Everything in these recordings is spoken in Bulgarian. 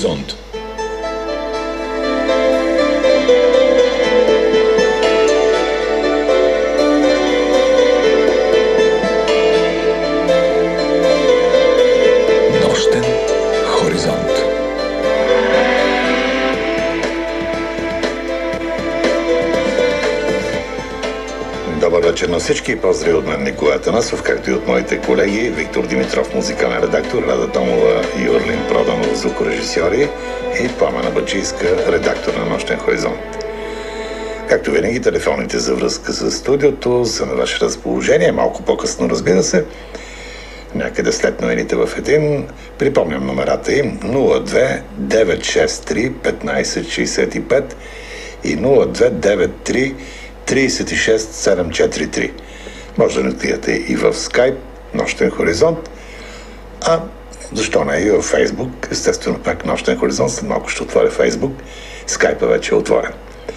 Хоризонт. Нощен хоризонт. Добър вечер на всички и поздрави от мен Николай Атанасов, както и от моите колеги Виктор Димитров, музикален редактор, Рада Томова и Орлин Проданов, звукорежисьори и Пламена Бачийска, редактор на Нощен хоризонт. Както винаги, телефоните за връзка с студиото са на ваше разположение, малко по-късно, разбира се, някъде след новините в един. Припомням номерата им 02 963 1565 и 02 93 36743. Може да ни откриете и в Skype, Нощен хоризонт, а защо не и в Фейсбук. Естествено пак Нощен хоризонт, след малко ще отворя Фейсбук. Скайпа вече е отворен.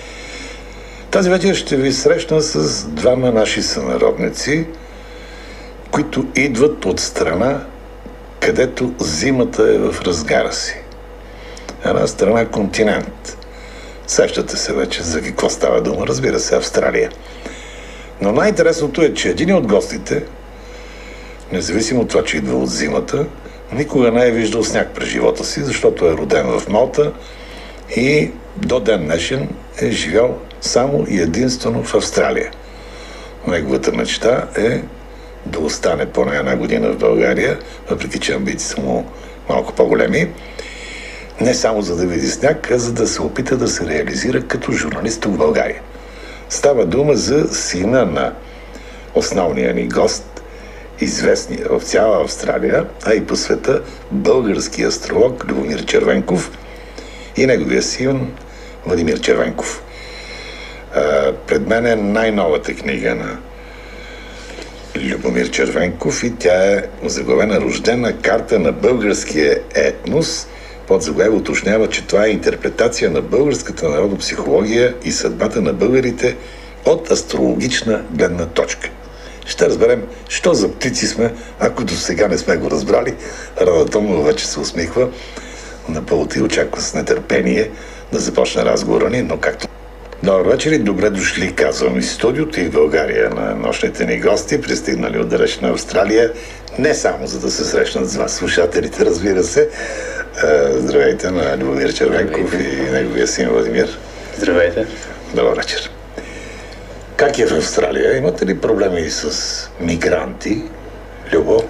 Тази вечер ще ви срещна с двама наши сънародници, които идват от страна, където зимата е в разгара си. Една страна континент. Сещате се вече за какво става дума, разбира се, Австралия. Но най-интересното е, че един от гостите, независимо от това, че идва от зимата, никога не е виждал сняг през живота си, защото е роден в Малта и до ден днешен е живял само и единствено в Австралия. Неговата мечта е да остане поне една година в България, въпреки че амбиции са му малко по-големи. Не само за да види сняг, а за да се опита да се реализира като журналист тук в България. Става дума за сина на основния ни гост, известни в цяла Австралия, а и по света, български астролог Любомир Червенков и неговия син Владимир Червенков. Пред мен е най-новата книга на Любомир Червенков и тя е озаглавена "Рождена карта на българския етнос". Подзаглавие уточнява, че това е интерпретация на българската народопсихология и съдбата на българите от астрологична гледна точка. Ще разберем, що за птици сме, ако до сега не сме го разбрали. Рада Томова вече се усмихва на пълта и очаква с нетърпение да започне разговора ни, но както... Добър вечер и добре дошли, казвам, из студиото и в България на нощните ни гости, пристигнали от далечна Австралия, не само за да се срещнат с вас, слушателите, разбира се. Здравейте на Любомир Червенков и неговия син Владимир. Здравейте. Добър вечер. Как е в Австралия? Имате ли проблеми с мигранти, Любо?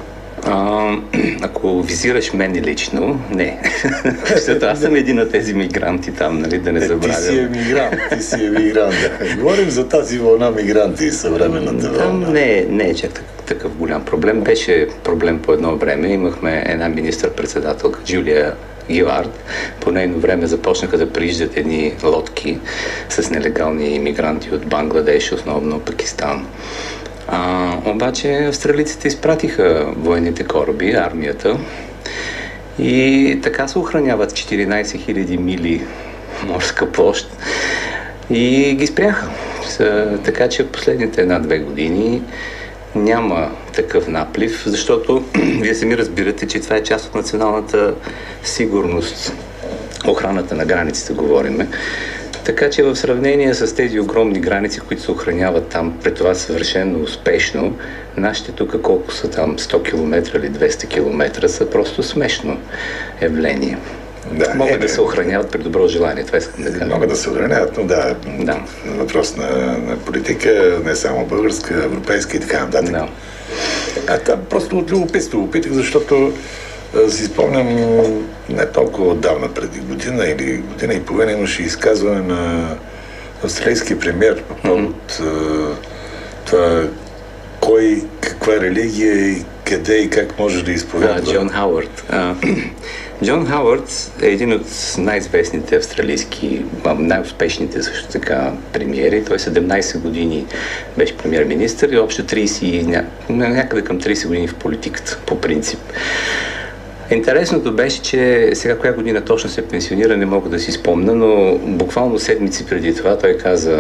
Ако визираш мен лично, не. Защото аз съм един от тези мигранти там, нали, да не забравям. Ти си е мигрант. Да. Говорим за тази вълна мигранти и съвременната вълна. Там не е чак такъв голям проблем. Беше проблем по едно време. Имахме една министър-председателка, Джулия Гилард. По нейно време започнаха да прииждат едни лодки с нелегални имигранти от Бангладеш, основно Пакистан. Обаче австралийците изпратиха военните кораби, армията, и така се охраняват 14 000 мили морска площ и ги спряха. Така че в последните 1-2 години няма такъв наплив, защото вие сами разбирате, че това е част от националната сигурност. Охраната на границите говориме. Така че в сравнение с тези огромни граници, които се охраняват там, при това съвършено успешно, нашите тук колко са там, 100 км или 200 км, са просто смешно явление. Да, могат да се охраняват при добро желание, това искам да кажа. Могат да се охраняват, но да. Въпрос на политика, не само българска, европейска и така нататък. Да. Там просто от любопитство опитах, защото си спомням не толкова отдавна, преди година или година и половина, имаше изказване на австралийския премиер по повод това кой, каква религия и къде и как може да изповядва. Джон Хауърд. Джон Хауърд е един от най-известните австралийски, най-успешните също така премиери. Той 17 години беше премиер-министър и общо 30, някъде към 30 години в политиката, по принцип. Интересното беше, че сега коя година точно се пенсионира, не мога да си спомня, но буквално седмици преди това той каза: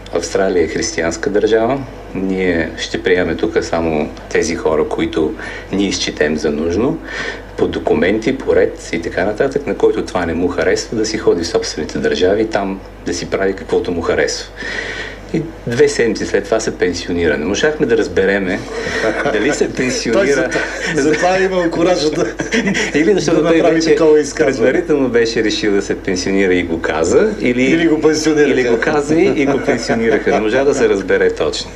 Австралия е християнска държава. Ние ще приемем тук само тези хора, които ние изчетем за нужно, по документи, по ред и така нататък, на който това не му харесва, да си ходи в собствените държави и там да си прави каквото му харесва. И 2 седмици след това се пенсионира. Не можахме да разбереме дали се пенсионира. Затова е имал коража да или защото да той вече предварително беше решил да се пенсионира и го каза, или го пенсионираха. Или го каза и го пенсионираха. Не можа да се разбере точно.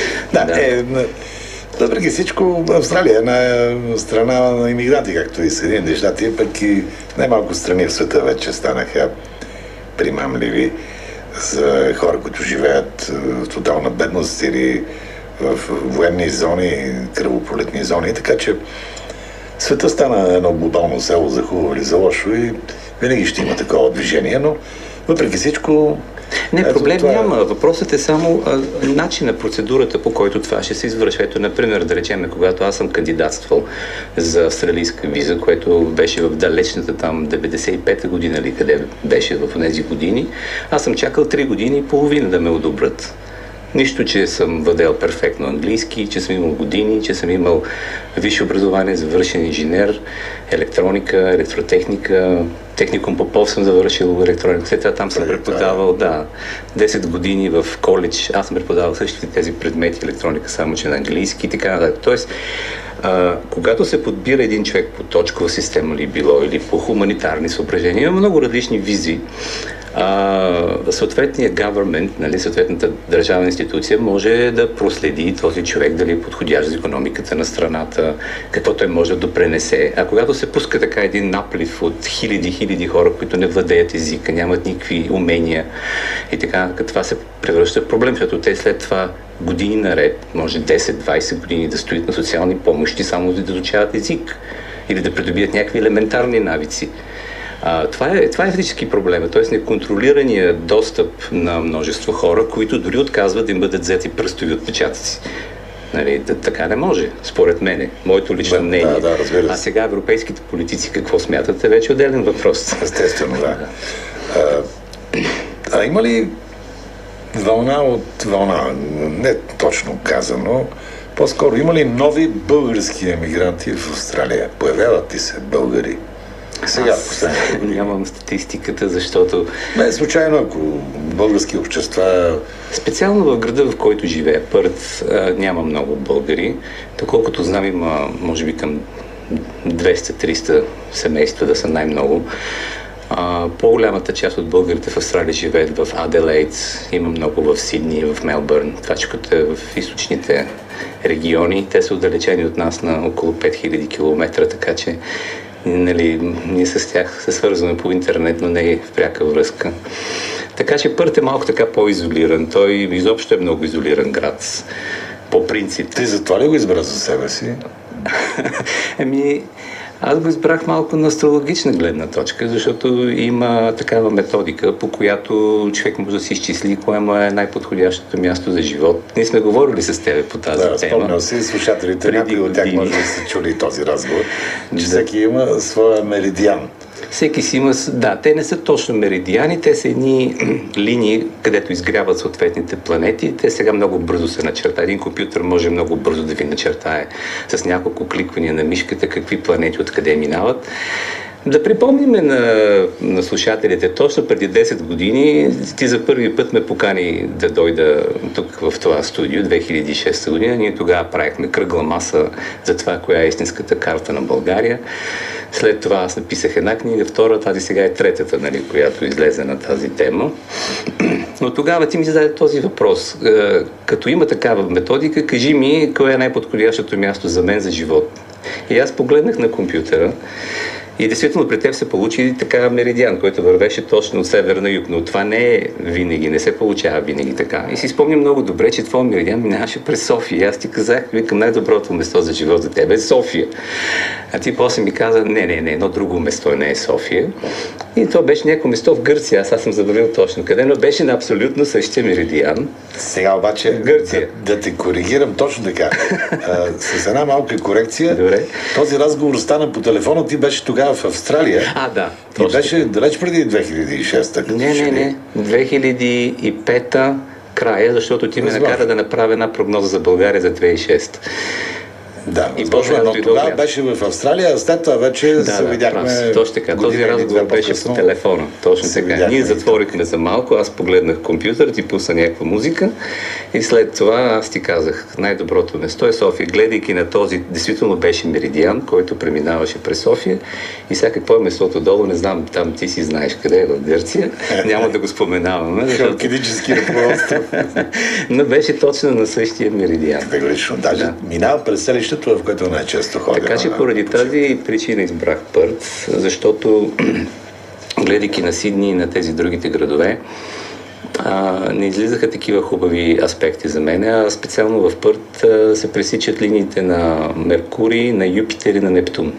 Въпреки всичко, Австралия е една страна на имигранти, както и Съединените щати, пък и най-малко страни в света вече станаха примамливи за хора, които живеят в тотална бедност или в военни зони, кръвопролитни зони. Така че света стана едно глобално село за хубаво или за лошо и винаги ще има такова движение, но въпреки всичко... Проблем няма. Въпросът е само начина, процедурата, по който това ще се извършва. Ето, например, да речем, когато аз съм кандидатствал за австралийска виза, което беше в далечната там 95-та година или къде беше в тези години, аз съм чакал 3 години и половина да ме одобрят. Нищо, че съм владел перфектно английски, че съм имал години, че съм имал висше образование, завършен инженер, електроника, електротехника, техникум Попов съм завършил електроника. След това там съм преподавал, 10 години в коледж. Аз съм преподавал същите тези предмети, електроника, само че на английски и така нататък. Тоест, когато се подбира един човек по точкова система ли било или по хуманитарни съображения, има много различни визии. Съответният government, съответната държавна институция може да проследи този човек дали е подходящ за икономиката на страната, какво той може да допренесе. А когато се пуска така един наплив от хиляди хора, които не владеят езика, нямат никакви умения и така, това се превръща в проблем, защото те след това години наред, може 10-20 години да стоят на социални помощи, само да изучават език или да придобият някакви елементарни навици. Това е физически проблем, т.е. неконтролирания достъп на множество хора, които дори отказват да им бъдат взети пръстови отпечатъци. Така не може, според мене, моето лично мнение. А сега европейските политици какво смятат е вече отделен въпрос. Естествено, да. Има ли вълна, не точно казано, по-скоро има ли нови български емигранти в Австралия? Появяват ли се българи? Сега, нямам статистиката, защото... Не, случайно, ако български общества... Специално в града, в който живея, Пърт, няма много българи. Доколкото знам, има, може би, към 200-300 семейства да са най-много. По-голямата част от българите в Австралия живеят в Аделейд, има много в Сидни, в Мелбърн, това е в източните региони. Те са отдалечени от нас на около 5000 км, така че ние с тях се свързваме по интернет, но не е в пряка връзка. Така че Пърт е малко така по-изолиран. Той изобщо е много изолиран град. По принцип. Ти затова ли го избра за себе си? Аз го избрах малко на астрологична гледна точка, защото има такава методика, по която човек може да си изчисли кое му е най-подходящото място за живот. Ние сме говорили с тебе по тази тема. Спомням си, слушателите, някои от тях може да са чули този разговор, че всеки има своя меридиан. Всеки си има... Да, те не са точно меридиани, те са едни линии, където изгряват съответните планети. Те сега много бързо се начертаят. Един компютър може много бързо да ви начертае с няколко кликвания на мишката какви планети откъде минават. Да припомним на слушателите, точно преди 10 години ти за първи път ме покани да дойда тук в това студио, 2006 година. Ние тогава правихме кръгла маса за това, коя е истинската карта на България. След това аз написах една книга, втора, тази сега е третата, която излезе на тази тема. Но тогава ти ми зададе този въпрос. Като има такава методика, кажи ми, кое е най-подходящото място за мен за живот. И аз погледнах на компютъра и действително при теб се получи така меридиан, който вървеше точно от север на юг, но това не е винаги, не се получава винаги така. И си спомням много добре, че твой меридиан минаваше през София. Аз ти казах, викам, най-доброто место за живот за теб е София. А ти после ми каза, не, едно друго место не е София. И то беше някакво место в Гърция, аз съм забравил точно къде, но беше на абсолютно същия меридиан. Сега обаче да те коригирам точно така. С една малка корекция. Добре. Този разговор стана по телефона, ти беше тогава в Австралия. Да. И беше далеч преди 2006-та. Не. 2005-та края, защото ти ме накара да направя една прогноза за България за 2006. Да, но тогава беше в Австралия, а след това вече се видяхме... Точно така, този разговор беше по телефона. Точно така. Ние затворихме за малко, аз погледнах компютър, ти пусна някаква музика и след това аз ти казах, най-доброто место е София. Гледайки на този, действително беше Меридиан, който преминаваше през София и сега какво е местото долу, не знам, там ти си знаеш къде е, в Гърция, няма да го споменаваме. Халкидически ръководство. Но беше точно на същия Меридиан. Категорично, даже минава през селището, в което най-често ходя. Така че поради тази причина избрах Пърт, защото гледайки на Сидни и на тези другите градове, не излизаха такива хубави аспекти за мен, а специално в Пърт се пресичат линиите на Меркурий, на Юпитер и на Нептун.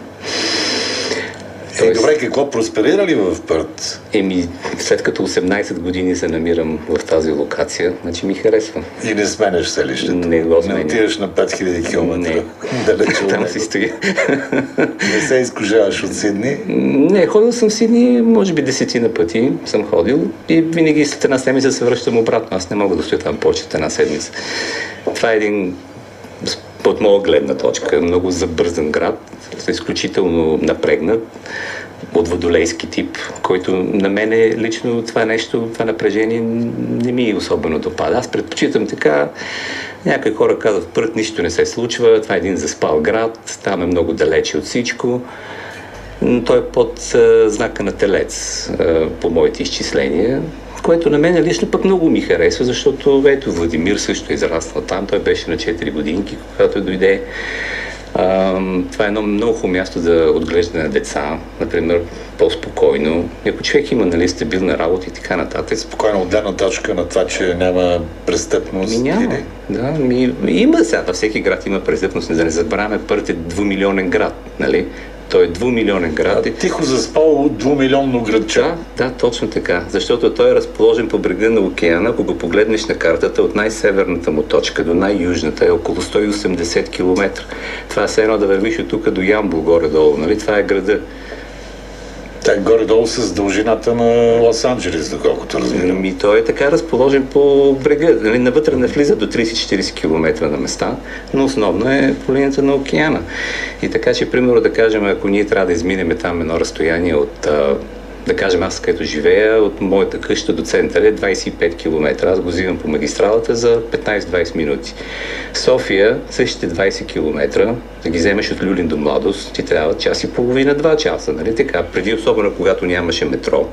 Добре, какво просперира ли в Пърт? След като 18 години се намирам в тази локация, значи ми харесва. И не сменяш селището? Не го сменя. Не отиваш на 5000 км? Не. Далече там си стоя. Не се изкушаваш от Сидни? Не, ходил съм в Сидни, може би 10 пъти съм ходил и винаги след една седмица се връщам обратно. Аз не мога да стоя там повече от една седмица. Това е един, от моя гледна точка, много забързан град, изключително напрегнат, от водолейски тип, който на мене лично това нещо, това напрежение не ми особено допада. Аз предпочитам така, някои хора казват, Пърт нищо не се случва, това е един заспал град, там е много далече от всичко. Той е под знака на Телец, по моите изчисления, което на мен лично пък много ми харесва, защото ето Владимир също е израснал там, той беше на 4 годинки, когато дойде. Това е едно много хубаво място за отглеждане на деца, например, по-спокойно. Ако човек има, нали, стабилна работа и така нататък. Спокойно от гледна точка на това, че няма престъпност? Няма. Да, има сега. Във всеки град има престъпност. Да не забравяме, Пърт е 2-милионен град, нали? Той е 2-милионен град. Тихо заспал 2-милионно градче. Да, точно така. Защото той е разположен по брега на океана. Ако го погледнеш на картата, от най-северната му точка до най-южната е около 180 км. Това е все едно да вървиш от тук до Ямбол, горе-долу. Нали? Това е града. Так горе-долу с дължината на Лос-Анджелес, доколкото разбирам. Той е така разположен по брега. Нали? Навътре не влиза до 30-40 км на места, но основно е по линията на океана. И така, че, примерно, да кажем, ако ние трябва да изминем там едно разстояние от, да кажем, аз където живея, от моята къща до центъра е 25 км. Аз го взимам по магистралата за 15-20 минути. София, същите 20 км, да ги вземеш от Люлин до Младост, ти трябва час и половина, 2 часа, нали така? Преди, особено когато нямаше метро.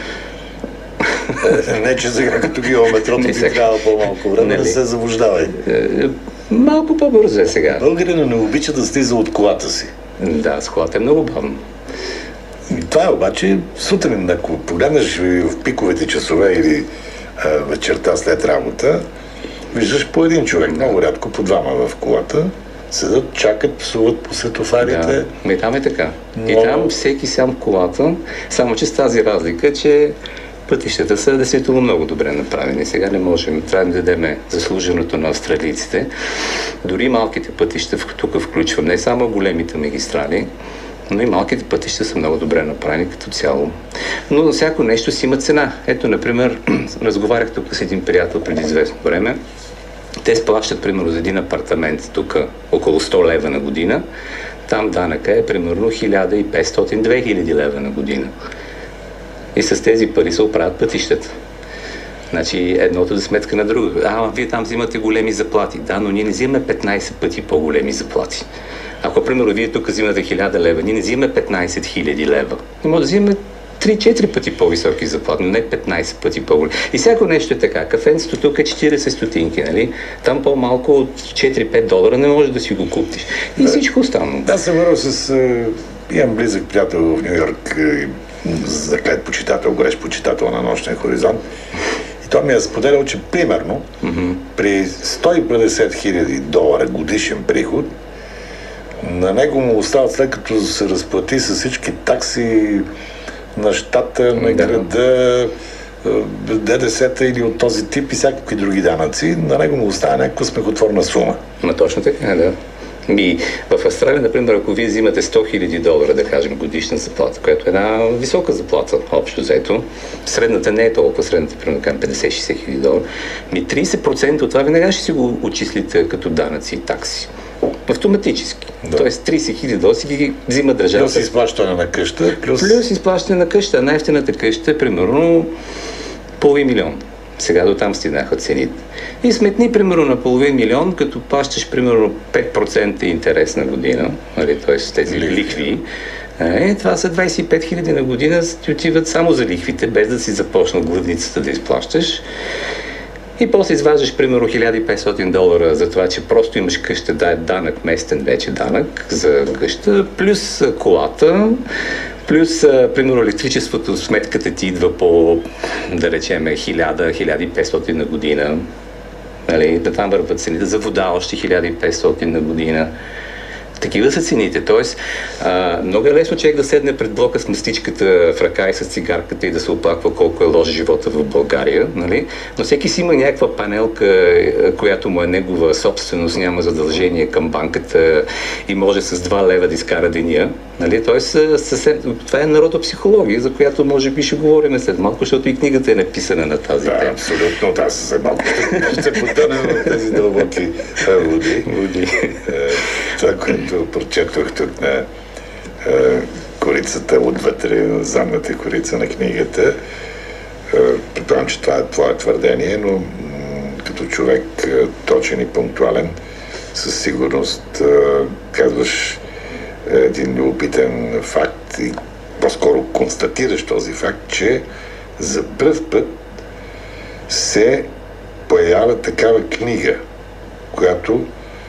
Не, че сега като ги има метрото, ти трябва по-малко време, не се заблуждавай. Малко по-бързо е сега. Българина не обича да слиза от колата си. Да, с колата е много бавно. Това е обаче сутрин, ако погледнеш в пиковите часове или вечерта след работа, виждаш по един човек, много рядко по двама в колата, седат, чакат, псуват по светофарите. Да, и там е така. Но... И там всеки сам в колата, само че с тази разлика, че пътищата са действително много добре направени. Сега не можем, трябва да дадем заслуженото на австралийците. Дори малките пътища, тук включвам не само големите магистрали, но и малките пътища са много добре направени като цяло. Но всяко нещо си има цена. Ето, например, разговарях тук с един приятел преди известно време. Те сплащат, примерно, за един апартамент тук около 100 лева на година. Там данъка е, примерно, 1500-2000 лева на година. И с тези пари се оправят пътищата. Значи едното за сметка на друго. Вие там взимате големи заплати. Да, но ние не взимаме 15 пъти по-големи заплати. Ако, примерно, вие тук взимате 1000 лева, ние не взимаме 15 000 лева. Не може да взимаме 3-4 пъти по-високи заплати, но не 15 пъти по-големи. И всяко нещо е така. Кафенцето тук е 40 стотинки, нали? Там по-малко от 4-5 долара не можеш да си го купиш. И всичко останало. Да, съм вървал с... имам близък приятел в Ню Йорк, заклет почитател, горещ почитател на Нощен хоризонт. И той ми е споделял, че примерно при 150 000 долара годишен приход, на него му остават, след като се разплати с всички такси на щата, на града, ДДС-та или от този тип и всякакви други данъци, на него му остава някаква смехотворна сума. Точно така, да. И в Австралия, например, ако вие взимате $100,000, да кажем, годишна заплата, която е една висока заплата, общо взето, средната не е толкова, средната примерно $50,000-60,000, 30% от това веднага ще си го отчислите като данъци и такси. Автоматически. Да. Тоест $30,000 си ги взима държавата. Плюс изплащане на къща. Плюс изплащане на къща. Най-ефтината къща е примерно $500,000. Сега до там стигнаха цените. И сметни примерно на $500,000, като плащаш примерно 5% интерес на година, т.е. тези лихви, това са 25,000 на година, ти отиват само за лихвите, без да си започнал главницата да изплащаш. И после изваждаш примерно $1,500 за това, че просто имаш къща, да е данък, местен вече данък за къща, плюс колата, плюс, примерно, електричеството, сметката ти идва по, да речем, 1,000-1,500 на година. Нали, да там върват цените. За вода още 1,500 на година. Такива са цените. Тоест, много е лесно човек да седне пред блока с мастичката в ръка и с цигарката и да се оплаква колко е лош живота в България. Нали? Но всеки си има някаква панелка, която му е негова собственост, няма задължение към банката и може с 2 лева да изкара деня. Нали? Тоест, това е народопсихология, за която може би ще говорим след малко, защото и книгата е написана на тази тема. Да, абсолютно. Да, след малко ще потънем в тези дълбоки води. Това, което прочетох тук на корицата отвътре, на задната корица на книгата, предполагам, че това е твое твърдение, но като човек точен и пунктуален, със сигурност казваш един любопитен факт и по-скоро констатираш този факт, че за пръв път се появява такава книга, която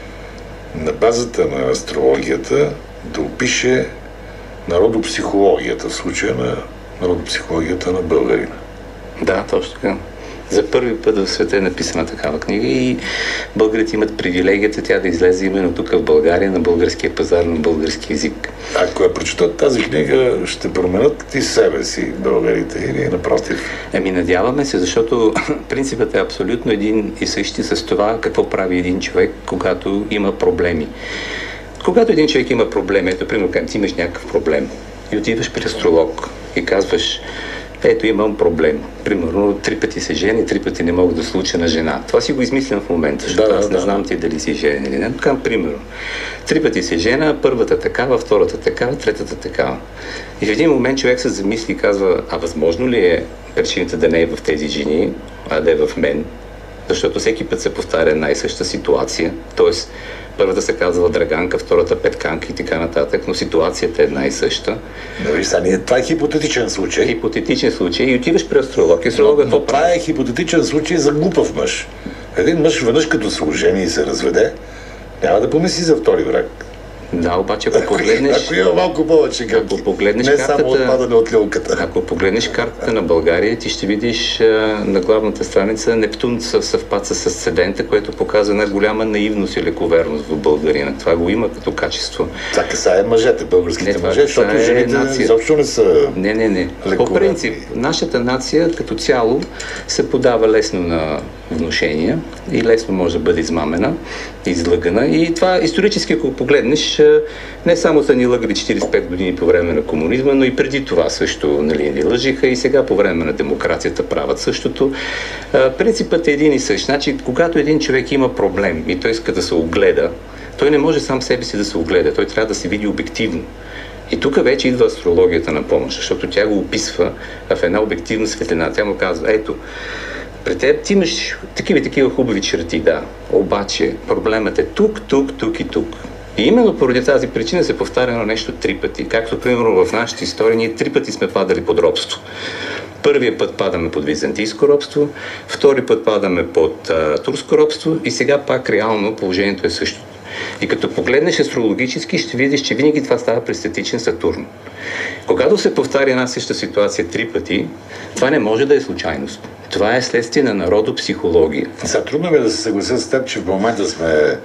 на базата на астрологията да опише народопсихологията, в случая на народопсихологията на българина. Да, точно така. За първи път в света е написана такава книга и българите имат привилегията тя да излезе именно тук в България, на българския пазар, на български език. Ако я прочитат тази книга, ще променят и себе си българите или напротив? Надяваме се, защото принципът е абсолютно един и същи с това какво прави един човек, когато има проблеми. Когато един човек има проблеми, ето, примерно, ти имаш някакъв проблем и отиваш при астролог и казваш: ето, имам проблем. Примерно, 3 пъти се жени, 3 пъти не мога да случа на жена. Това си го измислям в момента, защото аз не знам ти дали си женен или не. Така, примерно, 3 пъти се жена, първата такава, втората такава, третата такава. И в един момент човек се замисли и казва: а възможно ли е причината да не е в тези жени, а да е в мен? Защото всеки път се повтаря една и съща ситуация. Тоест, първата се казва Драганка, втората Петканка и така нататък, но ситуацията е една и съща. Това е хипотетичен случай. Хипотетичен случай и отиваш при астролог. Но това е хипотетичен случай за глупав мъж. Един мъж веднъж като се ожени и се разведе, няма да помисли за втори брак. Да, обаче ако погледнеш... Ако има малко повече ако погледнеш не картата, само отпадане от люлката. Ако погледнеш картата на България, ти ще видиш на главната страница Нептун съвпад с асцендента, което показва една голяма наивност и лековерност в българина. Това го има като качество. Това касае мъжете, българските мъже, защото жените изобщо не са Не. По принцип, нашата нация като цяло се подава лесно на внушения и лесно може да бъде измамена, излъгана. И това исторически, ако погледнеш, не само са ни лъгали 45 години по време на комунизма, но и преди това също ни лъжиха и сега по време на демокрацията правят същото. Принципът е един и същ. Значи, когато един човек има проблем и той иска да се огледа, той не може сам себе си да се огледа, той трябва да се види обективно. И тук вече идва астрологията на помощ, защото тя го описва в една обективна светлина. Тя му казва: ето, при теб ти имаш такива хубави черти, да. Обаче проблемът е тук и тук. И именно поради тази причина се повтаря на нещо 3 пъти. Както, примерно, в нашата история ние 3 пъти сме падали под робство. Първия път падаме под византийско робство, втори път падаме под турско робство и сега пак реално положението е същото. И като погледнеш астрологически, ще видиш, че винаги това става при статичен Сатурн. Когато се повтаря една съща ситуация 3 пъти, това не може да е случайност. Това е следствие на народопсихология. Сега трудно ми е да се съглася с теб, че в момента сме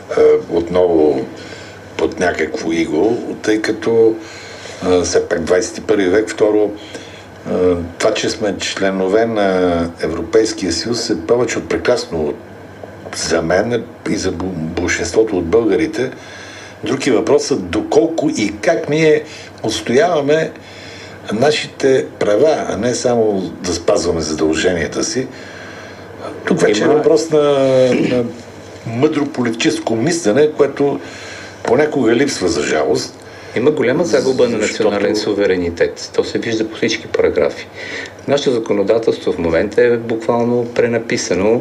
отново под някакво иго, тъй като все пак 21 век, второ, това, че сме членове на Европейския съюз е повече от прекрасно за мен и за большинството от българите, Друг е въпросът доколко и как ние отстояваме нашите права, а не само да спазваме задълженията си. Тук вече е въпрос на мъдро политическо мислене, което понякога липсва за жалост. Има голяма загуба на национален суверенитет. То се вижда по всички параграфи. Нашето законодателство в момента е буквално пренаписано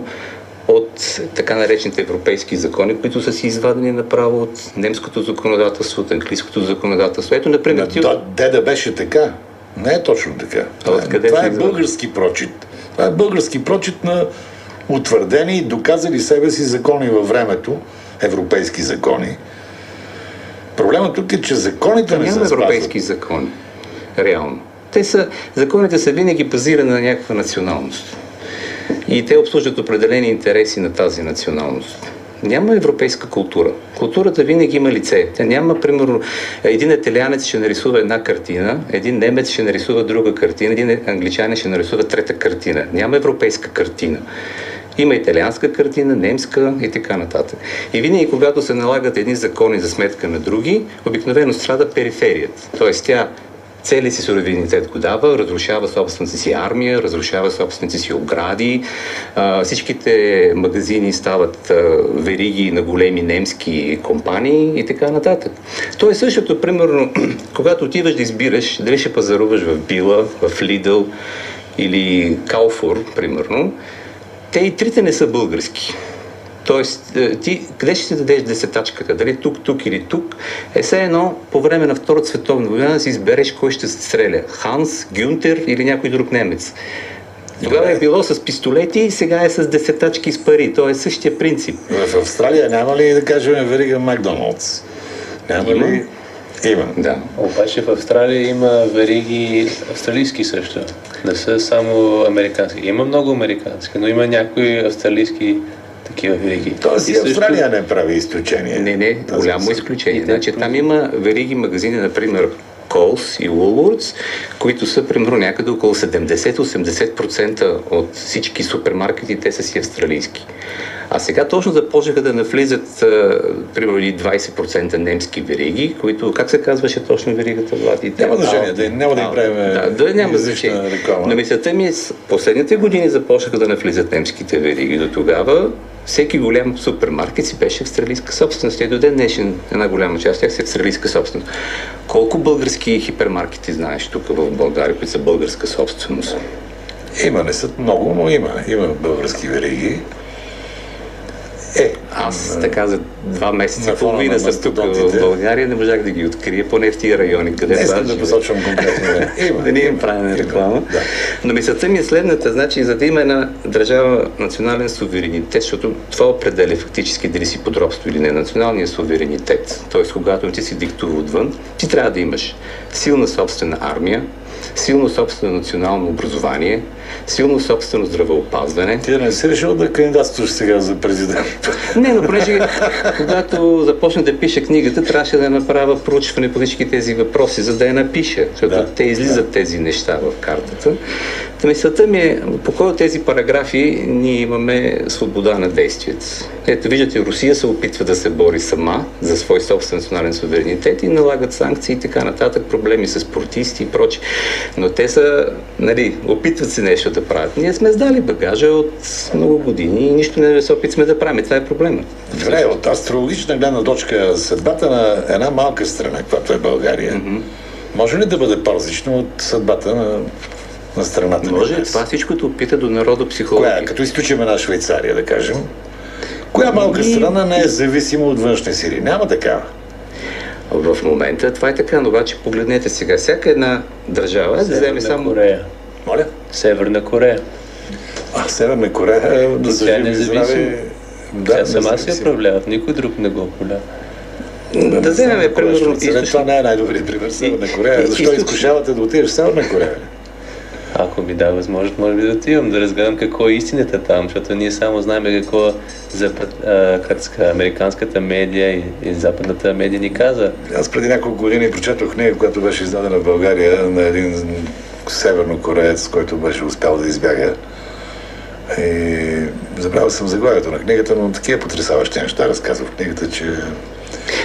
от така наречените европейски закони, които са си извадени направо от немското законодателство, от английското законодателство. Ето, например... Да беше така. Не е точно така. Това е български прочит. Това е български прочит на утвърдени и доказали себе си закони във времето, европейски закони. Проблемът тук е, че законите не се спазват. Няма европейски закони. Реално. Законите са винаги базирани на някаква националност. И те обслужват определени интереси на тази националност. Няма европейска култура. Културата винаги има лице. Тя няма, примерно, един италианец ще нарисува една картина, един немец ще нарисува друга картина, един англичанин ще нарисува трета картина. Няма европейска картина. Има италианска картина, немска и така нататък. И винаги, когато се налагат едни закони за сметка на други, обикновено страда периферията. Тоест тя цели си суверенитет го дава, разрушава собствената си армия, разрушава собствените си огради, всичките магазини стават вериги на големи немски компании и така нататък. То е същото, примерно, когато отиваш да избираш дали ще пазаруваш в Била, в Лидъл или Кауфур, примерно, те и трите не са български. Тоест, ти къде ще си дадеш десетачката? Дали тук или тук? Е все едно по време на Втората световна война да си избереш кой ще се стреля. Ханс, Гюнтер или някой друг немец. Тогава е било с пистолети, сега е с десетачки с пари. То е същия принцип. В Австралия няма ли, да кажем, верига Макдоналдс? Няма ли? Има. Да. Обаче в Австралия има вериги австралийски също. Не са само американски. Има много американски, но има някои австралийски такива вериги. Тоест и Австралия не прави изключение. Не, голямо изключение. Значи там има вериги магазини, например Coles и Woolworths, които са примерно някъде около 70-80% от всички супермаркети, те са си австралийски. А сега точно започнаха да навлизат примерно 20% немски вериги, които, как се казваше точно веригата, Влади? Няма значение, няма да им правим няма значение. Но мисълта ми е, последните години започнаха да навлизат немските вериги. До тогава всеки голям супермаркет си беше австралийска собственост. И до ден днешен една голяма част тях си австралийска собственост. Колко български хипермаркети знаеш тук в България, които са българска собственост? Има, не са много, но има български вериги. Аз така за 2 месеца и половина съм тук в България, не можах да ги открия, поне в тия райони, където аз живея. Не да посочвам конкретно. Да не им правим реклама. Да. Но мисълта ми е следната, значи, за да има една държава национален суверенитет, защото това определя фактически дали си под робство или не, националния суверенитет. Т.е. когато ти си диктува отвън, ти трябва да имаш силна собствена армия, силно собствено национално образование, силно собствено здравеопазване. Ти не си решил да кандидатстваш сега за президент? Не, но понеже когато започна да пиша книгата, трябваше да направя проучване по всички тези въпроси, за да я напиша, защото те излизат тези неща в картата. Мисълта ми е, по кой от тези параграфи ние имаме свобода на действието. Ето, виждате, Русия се опитва да се бори сама за свой собствен национален суверенитет и налагат санкции и така нататък, проблеми с спортисти и прочи. Но те са, опитват се нещо да правят. Ние сме сдали багажа от много години и нищо не се опитваме да правим. Това е проблемът. Добре, от астрологична гледна точка, съдбата на една малка страна, която е България, може ли да бъде по-различна от съдбата на страната? Може, това всичкото опита до народопсихология. Като изключим една Швейцария, да кажем. Коя малка страна не е зависима от външни сили? Няма такава. В момента това е така, но обаче погледнете сега. Всяка една държава да вземе само... Корея. Моля? Северна Корея. Северна Корея да се живи здрави. Тя сама се управляват, никой друг не го управлява. Да вземем примерно... Това не е най-добрият пример Северна Корея. Защо изкушавате да отидеш в Северна Корея? Ако ми дава възможност, може би да отивам, да разгледам какво е истината там, защото ние само знаем какво американската медия и западната медия ни каза. Аз преди няколко години прочетох книга, която беше издадена в България на един севернокореец, който беше успял да избяга. И забравил съм заглавието на книгата, но такива потресаващи неща разказва в книгата, че...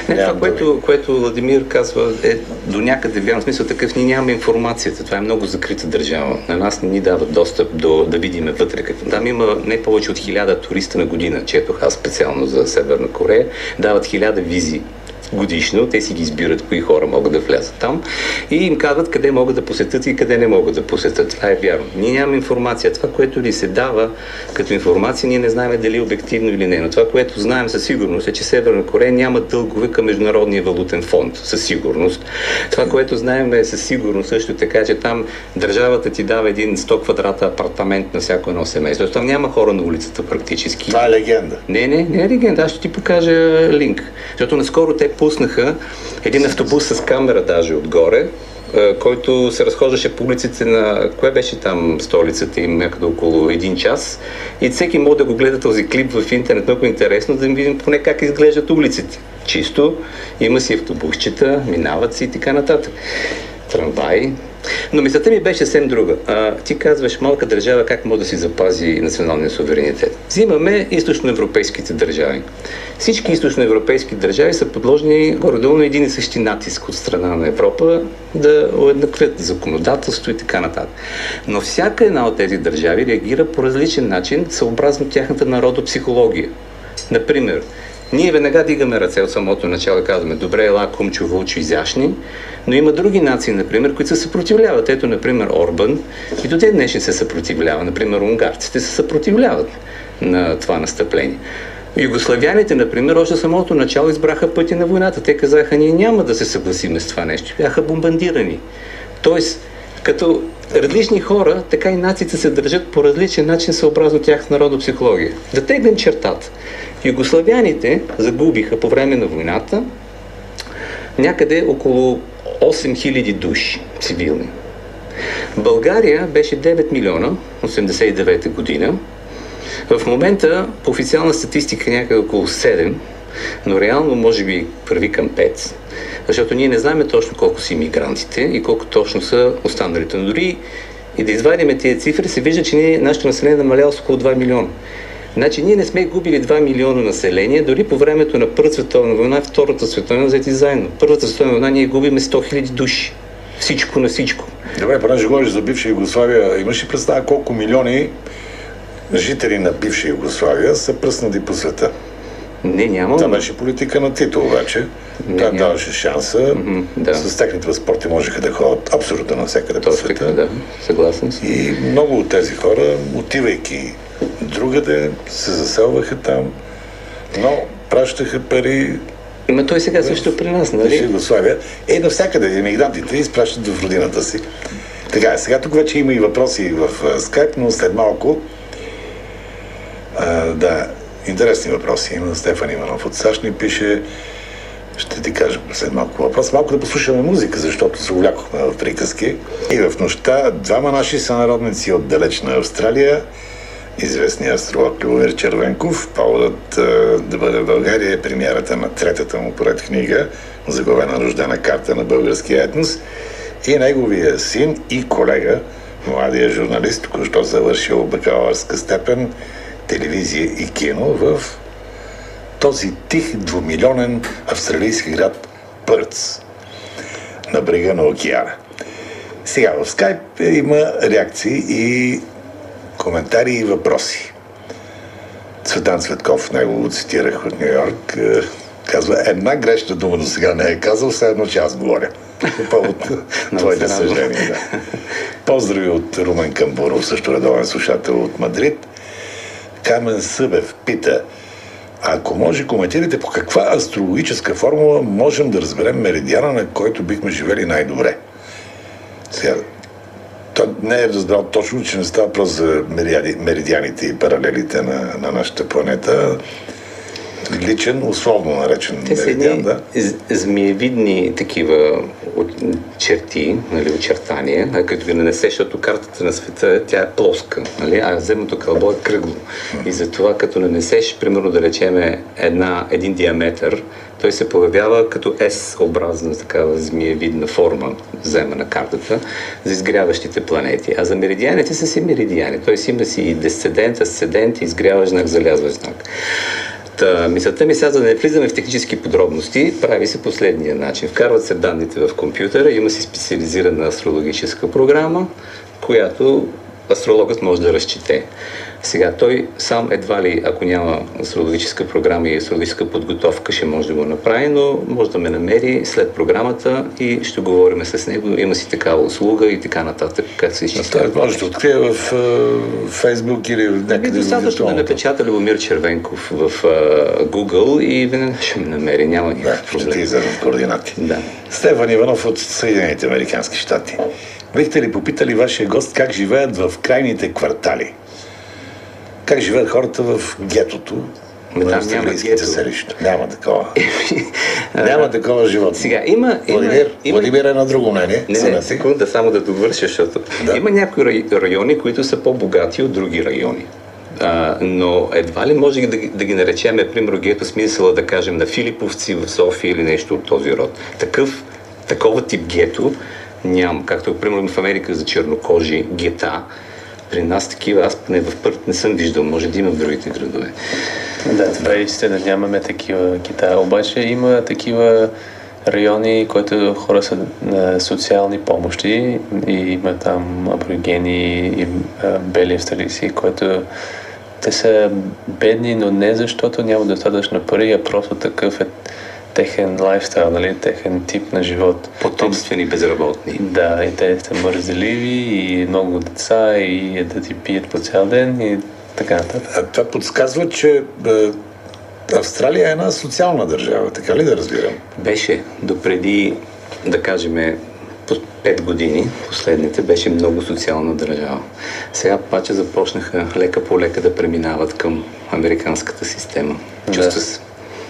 това, което Владимир казва, е до някъде вярно. В смисъл такъв, ние нямаме информацията. Това е много закрита държава. На нас не ни дават достъп да видим вътре. Там има не повече от 1000 туриста на година, четох аз специално за Северна Корея. Дават 1000 визи годишно, те си ги избират кои хора могат да влязат там и им казват къде могат да посетят и къде не могат да посетят. Това е вярно. Ние нямаме информация. Това, което ни се дава като информация, ние не знаем дали е обективно или не. Но това, което знаем със сигурност е, че Северна Корея няма дългове към Международния валутен фонд. Със сигурност. Това, което знаем е със сигурност също така, че там държавата ти дава един 100 квадрата апартамент на всяко едно семейство. Там няма хора на улицата практически. Това е легенда. Не е легенда. Аз ще ти покажа линк. Защото наскоро те пуснаха един автобус с камера даже отгоре, който се разхождаше по улиците на... Кое беше там столицата им, някъде около 1 час. И всеки може да го гледа този клип в интернет. Много интересно да видим поне как изглеждат улиците. Чисто, има си автобусчета, минават си и така нататък. Трамваи. Но мисълта ми беше съвсем друга. Ти казваш, малка държава как може да си запази националния суверенитет. Взимаме източноевропейските държави. Всички източноевропейски държави са подложени горе-долу на един и същи натиск от страна на Европа да уеднаквят законодателство и така нататък. Но всяка една от тези държави реагира по различен начин, съобразно тяхната народопсихология. Например, ние веднага дигаме ръце от самото начало и казваме, добре, ела, кумчо, вълчо, изящни, но има други нации, например, които се съпротивляват. Ето, например, Орбан и до ден днешни се съпротивлява. Например, унгарците се съпротивляват на това настъпление. Югославяните, например, още самото начало избраха пътя на войната. Те казаха, ние няма да се съгласиме с това нещо. Бяха бомбардирани. Тоест, като различни хора, така и нациите се държат по различен начин съобразно тяхната народопсихология. Да теглим чертата. Югославяните загубиха по време на войната някъде около 8000 души цивилни. България беше 9 милиона, 89 година. В момента по официална статистика някъде около 7, но реално може би върви към 5, защото ние не знаем точно колко са имигрантите и колко точно са останалите. Но дори и да извадим тези цифри, се вижда, че нашето население намалява с около 2 милиона. Значи ние не сме губили 2 милиона население, дори по времето на Първата световна война и Втората световна война взети заедно. Първата световна война ние губиме 100 000 души. Всичко на всичко. Добре, понеже говориш за бивша Югославия, имаш ли представа колко милиони жители на бивша Югославия са пръснати по света? Не, нямам. Това беше политика на Тито, обаче. Той даваше шанса. С техните паспорти можеха да ходят абсолютно навсякъде по света. Така, да, съгласен съм. И много от тези хора, отивайки другаде, се заселваха там, но пращаха пари. Има той сега също при нас, нали? В Югославия. Навсякъде имигрантите изпращат в родината си. Така, сега тук вече има и въпроси в скайп, но след малко. Интересни въпроси. Има Стефан Иванов от САЩ ни пише, ще ти кажа след малко въпрос. Малко да послушаме музика, защото се увлякохме в приказки. И в нощта двама наши сънародници от далечна Австралия, известният астролог Любомир Червенков, поводът да бъде в България е премиерата на третата му поред книга, заглавена "Рождена карта на българския етнос", и неговия син и колега, младия журналист, току-що завършил бакалавърска степен телевизия и кино в този тих 2-милионен австралийски град Пърц на брега на океана. Сега в скайп има реакции и коментари и въпроси. Цветан Цветков, него го цитирах от Ню Йорк, казва: една грешна дума до сега не е казал, все едно, че аз говоря. По повод твоите съждения. Да. Поздрави от Румен Камбуров, също редовен слушател от Мадрид. Камен Събев пита: ако може, коментирайте по каква астрологическа формула можем да разберем меридиана, на който бихме живели най-добре. Сега, той не е разбрал точно, че не става въпрос за меридианите и паралелите на нашата планета. Личен, условно наречен меридиан, да. Змиевидни такива черти, нали, очертания, като ги нанесеш, защото картата на света, тя е плоска, нали, а земното кълбо е кръгло. И затова, като нанесеш, примерно да речеме един диаметър, той се появява като S-образна такава змиевидна форма, взема на картата, за изгряващите планети. А за меридианите са си меридиани, т.е. има си десцендент, асцендент и изгряващ знак, залязващ знак. Мисълта ми сега, за да не влизаме в технически подробности, прави се последния начин. Вкарват се данните в компютъра, има си специализирана астрологическа програма, която астрологът може да разчете. Сега той сам едва ли, ако няма астрологическа програма и астрологическа подготовка, ще може да го направи, но може да ме намери след програмата и ще говорим с него. Има си такава услуга и така нататък, как се изчислява. Може да открие в Фейсбук или някъде. Достатъчно да напечата Любомир Червенков в Google и веднага ще ме намери. Няма никакъв проблем. Ще ти излезат координати. Да. Стефан Иванов от Съединените американски щати. Бихте ли попитали вашия гост как живеят в крайните квартали? Как живеят хората в гетото? Там няма гето. Селища. Няма такова. Няма такова живот. Сега, има... Владимир е на друго мнение. Не, секунда, само да довърша, защото има някои райони, които са по-богати от други райони. Но едва ли може да ги наречем, примерно, гето смисъла, да кажем, на Филиповци в София или нещо от този род. Такова тип гето няма. Както, примерно, в Америка за чернокожи гета, при нас такива, аз поне в Пърт не съм виждал, може да има в другите градове. Да, това е истина, нямаме такива гета. Обаче има такива райони, които хора са на социални помощи и има там аборигени и бели австралийци, които те са бедни, но не защото няма достатъчно пари, а просто такъв е техен лайфстайл, нали, техен тип на живот. Потомствени безработни. Да, и те са мързеливи и много деца и ядат и пият по цял ден и така нататък. Това подсказва, че Австралия е една социална държава, така ли да разбирам? Беше допреди, да кажем, 5 години, последните, беше много социална държава. Сега обаче започнаха лека по лека да преминават към американската система. Чувства се.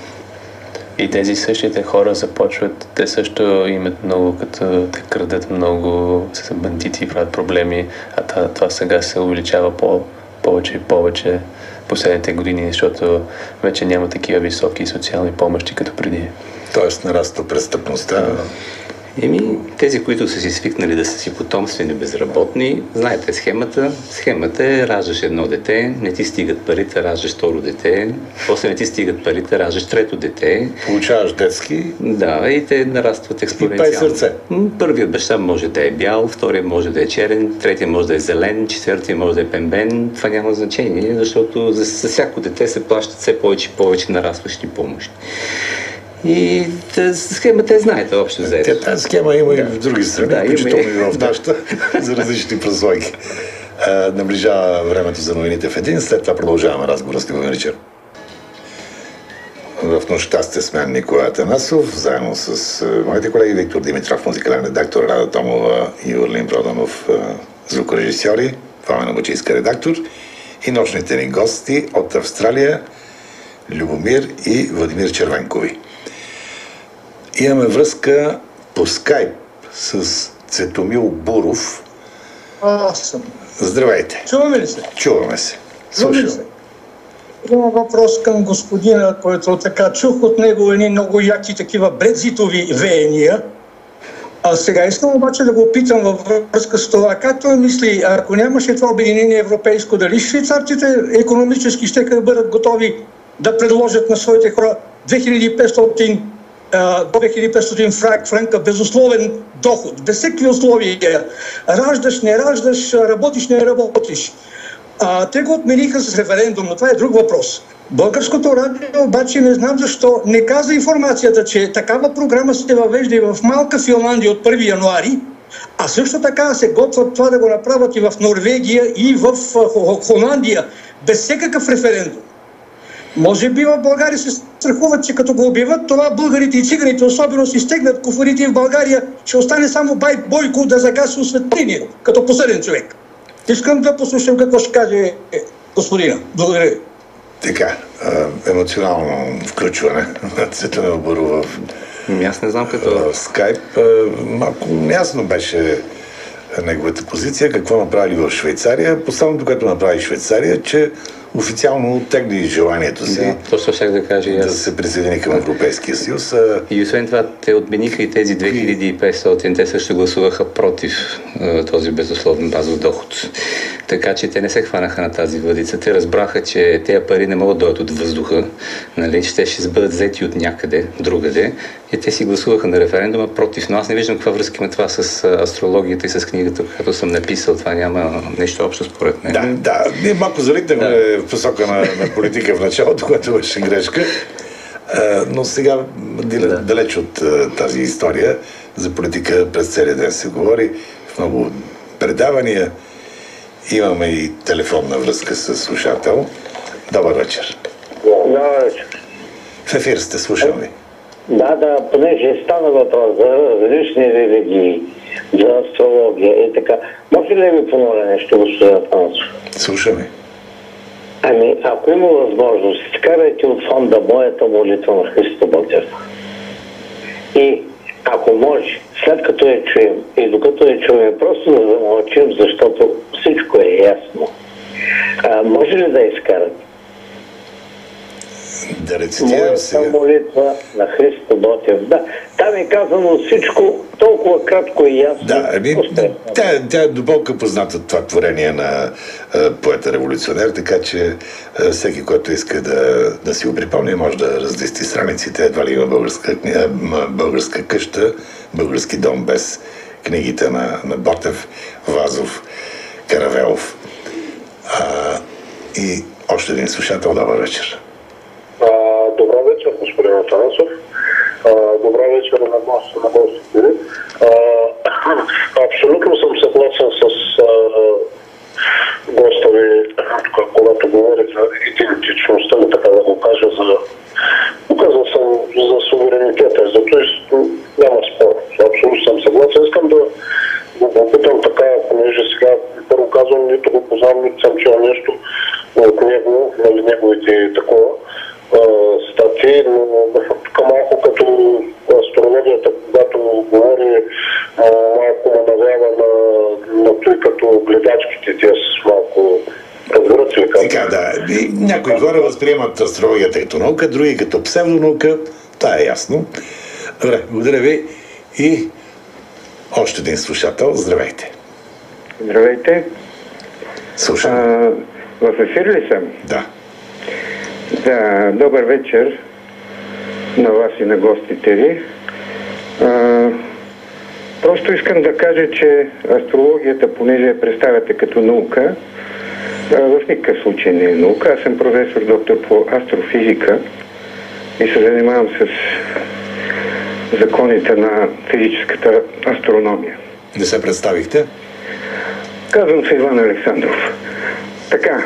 И тези същите хора започват, те също имат много, като те крадат много, са бандити, правят проблеми, а това сега се увеличава повече и повече последните години, защото вече няма такива високи социални помощи като преди. Тоест нараства престъпността. Тези, които са си свикнали да са си потомствени безработни, знаете схемата. Схемата е: раждаш едно дете, не ти стигат парите, раждаш второ дете, после не ти стигат парите, раждаш трето дете. Получаваш детски. Да, и те нарастват експоненциално. И пай сърце. Първият баща може да е бял, вторият може да е черен, третия може да е зелен, четвъртия може да е пембен. Това няма значение, защото за всяко дете се плащат все повече и повече нарастващи помощи. И схемата знаете общо взето. Тази схема има и в други страни, включително и в нашата, за различни прослойки. Наближава времето за новините в един, след това продължаваме разговора с Любомир Червенков. В нощта сте с мен Николай Атанасов, заедно с моите колеги Виктор Димитров, музикален редактор, Рада Томова и Орлин Проданов, звукорежисьори, Пламен Обучийска редактор и нощните ни гости от Австралия Любомир и Владимир Червенкови. Имаме връзка по скайп с Цветомил Буров. Аз съм. Здравейте. Чуваме ли се? Чуваме се. Слушам. Има въпрос към господина, който така чух от него едни много яки такива брекзитови веяния. А сега искам обаче да го питам във връзка с това. Как той мисли, ако нямаше това обединение европейско, дали швейцарците економически ще бъдат готови да предложат на своите хора 2500 франка безусловен доход, без всеки условия. Раждаш, не раждаш, работиш, не работиш. Те го отмениха с референдум, но това е друг въпрос. Българското радио обаче не знам защо не каза информацията, че такава програма се въвежда и в малка Финландия от 1 януари, а също така се готвят това да го направят и в Норвегия и в Холандия, без всякакъв референдум. Може би в България се страхуват, че като го обявят това, българите и циганите особено си стегнат куфарите в България, ще остане само Бойко да загаси осветление, като последен човек. Искам да послушам какво ще каже господина. Благодаря ви. Така, емоционално включване на Цветомил Буров в аз не знам като скайп. Малко ясно беше неговата позиция, какво направили в Швейцария. Последното, което направи Швейцария, че официално оттегли желанието си точно щях да кажа да се присъедини към Европейския съюз. И освен това, те отмениха и тези 2500, те също гласуваха против този безусловен базов доход. Така че те не се хванаха на тази въдица. Те разбраха, че тези пари не могат да дойдат от въздуха, нали, че те ще бъдат взети от някъде, другаде. И те си гласуваха на референдума против. Но аз не виждам каква връзка има това с астрологията и с книгата, която съм написал. Това няма нещо общо според мен. Да. Ние малко залитнахме в посока на политика в началото, което беше грешка. Но сега, далеч от тази история за политика през целия ден се говори в много предавания. Имаме и телефонна връзка с слушател. Добър вечер. Добър вечер. В ефир сте, слушал ли? Да, понеже стана въпрос за различни религии, за астрология и така. Може ли да ви помоля нещо, господин Атанасов? Слушаме. Ами, ако има възможност, изкарайте от фонда моята молитва на Христо Ботев. И ако може, след като я чуем и докато я чуем, просто да замълчим, защото всичко е ясно. Може ли да изкарат? Да рецитирам сега. Моята молитва на Христо Ботев. Да, там е казано всичко толкова кратко и ясно. Да, тя е дълбоко позната това творение на поета революционер, така че всеки, който иска да си го припомни, може да раздисти страниците. Едва ли има българска къща, български дом без книгите на Ботев, Вазов, Каравелов. И още един слушател. Добър вечер. Добър вечер, господин Атанасов. Добър вечер на гостите. Абсолютно съм съгласен с госта ви, когато говори за идентичността, така да го кажа, казал съм за суверенитета. Зато няма спор. Абсолютно съм съгласен. Искам да го попитам така, понеже сега първо казвам, нито го познавам, нито съм чел нещо от него, нали, неговите такова статии, но тук малко като астрологията, когато говори, малко ме навява на той като гледачките, те с малко развръци. Така, да. Някои хора възприемат астрологията като наука, други като псевдонаука. Това е ясно. Добре, благодаря ви. И още един слушател. Здравейте. Здравейте. Слушам. В ефир ли съм? Да. Да, добър вечер на вас и на гостите ви. Просто искам да кажа, че астрологията, понеже я представяте като наука, в никакъв случай не е наука. Аз съм професор, доктор по астрофизика и се занимавам с законите на физическата астрономия. Не се представихте? Казвам се Иван Александров. Така,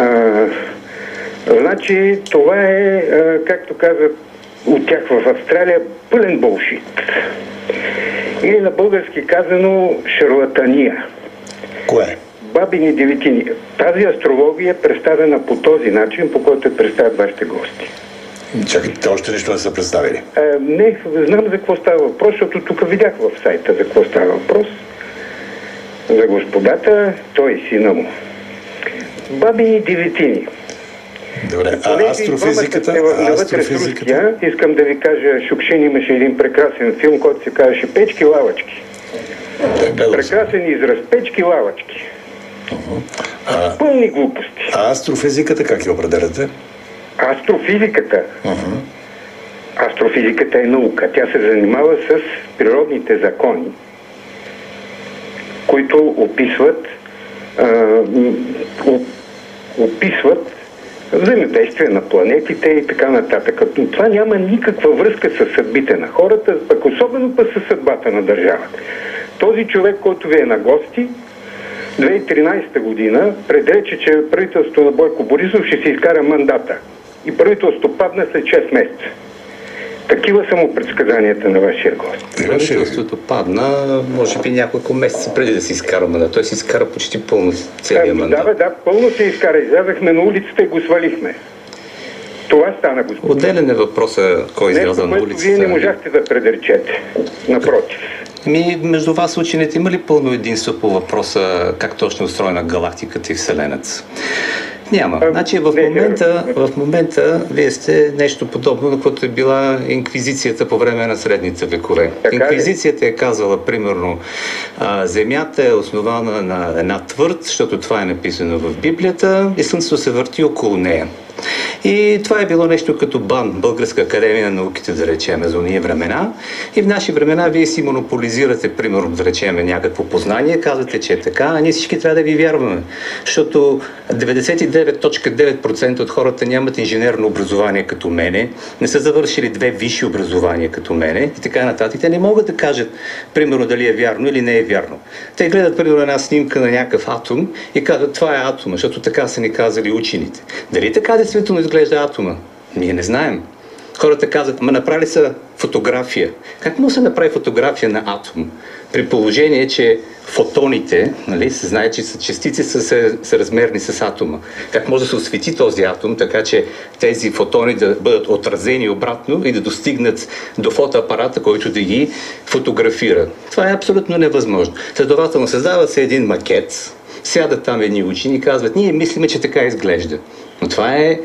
значи това е, както казват от тях в Австралия, пълен булшит. Или на български казано шарлатания. Кое? Бабини деветини. Тази астрология е представена по този начин, по който я представят вашите гости. Чакайте, още нищо не са представили. Не, знам за какво става въпрос, защото тук видях в сайта за какво става въпрос. За господата, той и сина му. Бабини деветини. Добре, а астрофизиката? Искам да ви кажа, Шукшин имаше един прекрасен филм, който се казваше Печки лавачки. Прекрасен израз. Печки лавачки. Пълни глупости. А астрофизиката как я определяте? Астрофизиката? Астрофизиката е наука. Тя се занимава с природните закони, които описват взаимодействие на планетите и така нататък. Но това няма никаква връзка с съдбите на хората, пък особено пък със съдбата на държавата. Този човек, който ви е на гости, 2013 година предрече, че правителството на Бойко Борисов ще се изкара мандата. И правителството падна след 6 месеца. Такива са му предсказанията на вашия гост. Правителството падна, може би няколко месеца преди да си изкара мандат. Той си изкара почти пълно целия мандат. Да, пълно се изкара. Излязахме на улицата и го свалихме. Това стана, господин. Отделен е въпроса кой изляза на улицата. Вие не можахте да предречете. Напротив. Между вас, учените, има ли пълно единство по въпроса как точно е устроена галактиката и Вселената? Няма. Значи в момента вие сте нещо подобно, на което е била инквизицията по време на средните векове. Инквизицията е казала, примерно, земята е основана на една твърд, защото това е написано в Библията, и слънцето се върти около нея. И това е било нещо като БАН, Българска академия на науките, да речем, за уния времена. И в наши времена вие си монополизирате, примерно, да речем, някакво познание, казвате, че е така, а ние всички трябва да ви вярваме. Защото 99.9% от хората нямат инженерно образование като мене, не са завършили 2 висши образования като мене и така нататък. Те не могат да кажат, примерно, дали е вярно или не е вярно. Те гледат, примерно, една снимка на някакъв атом и казват, това е атома, защото така са ни казали учените. Дали така действително изглежда атома? Ние не знаем. Хората казват, направили са фотография. Как може да се направи фотография на атом? При положение, че фотоните, нали, се знае, че частици са размерни с атома. Как може да се освети този атом, така че тези фотони да бъдат отразени обратно и да достигнат до фотоапарата, който да ги фотографира? Това е абсолютно невъзможно. Следователно, създава се един макет, сядат там едни учени и казват, ние мислиме, че така изглежда. Но това е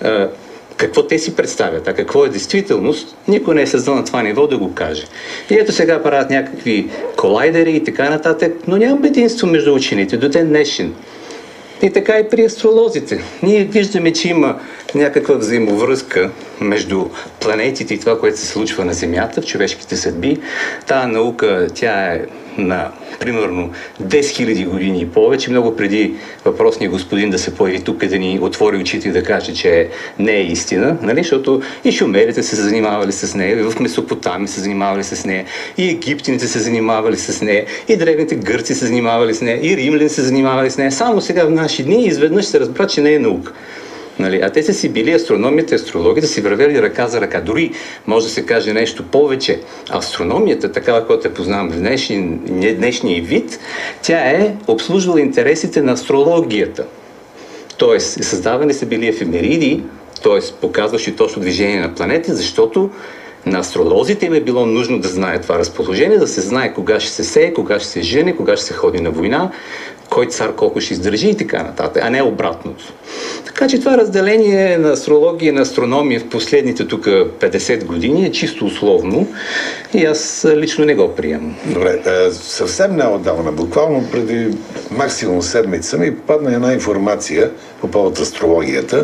какво те си представят, а какво е действителност, никой не е създал на това ниво да го каже. И ето сега правят някакви колайдери и така нататък, но няма единство между учените до ден днешен. И така и при астролозите. Ние виждаме, че има някаква взаимовръзка между планетите и това, което се случва на Земята, в човешките съдби. Тая наука, тя е на примерно 10 000 години и повече, много преди въпросният господин да се появи тук, да ни отвори очите и да каже, че не е истина, нали? Защото и шумерите се занимавали с нея, и в Месопотамия се занимавали с нея, и египтяните се занимавали с нея, и древните гърци се занимавали с нея, и римляни се занимавали с нея. Само сега в наши дни изведнъж се разбра, че не е наука. Нали? А те са си били астрономията и астрологията, си вървели ръка за ръка. Дори може да се каже нещо повече. Астрономията, такава, която я познавам в днешния вид, тя е обслужвала интересите на астрологията. Тоест, създавани са били ефемериди, т.е. показващи точно движение на планети, защото на астролозите им е било нужно да знае това разположение, да се знае кога ще се сее, кога ще се жени, кога ще се ходи на война, кой цар колко ще издържи и така нататък, а не обратното. Така че това разделение на астрология и на астрономия в последните тук 50 години е чисто условно и аз лично не го приемам. Добре, съвсем неотдавна, буквално преди максимум седмица ми падна една информация по повод астрологията,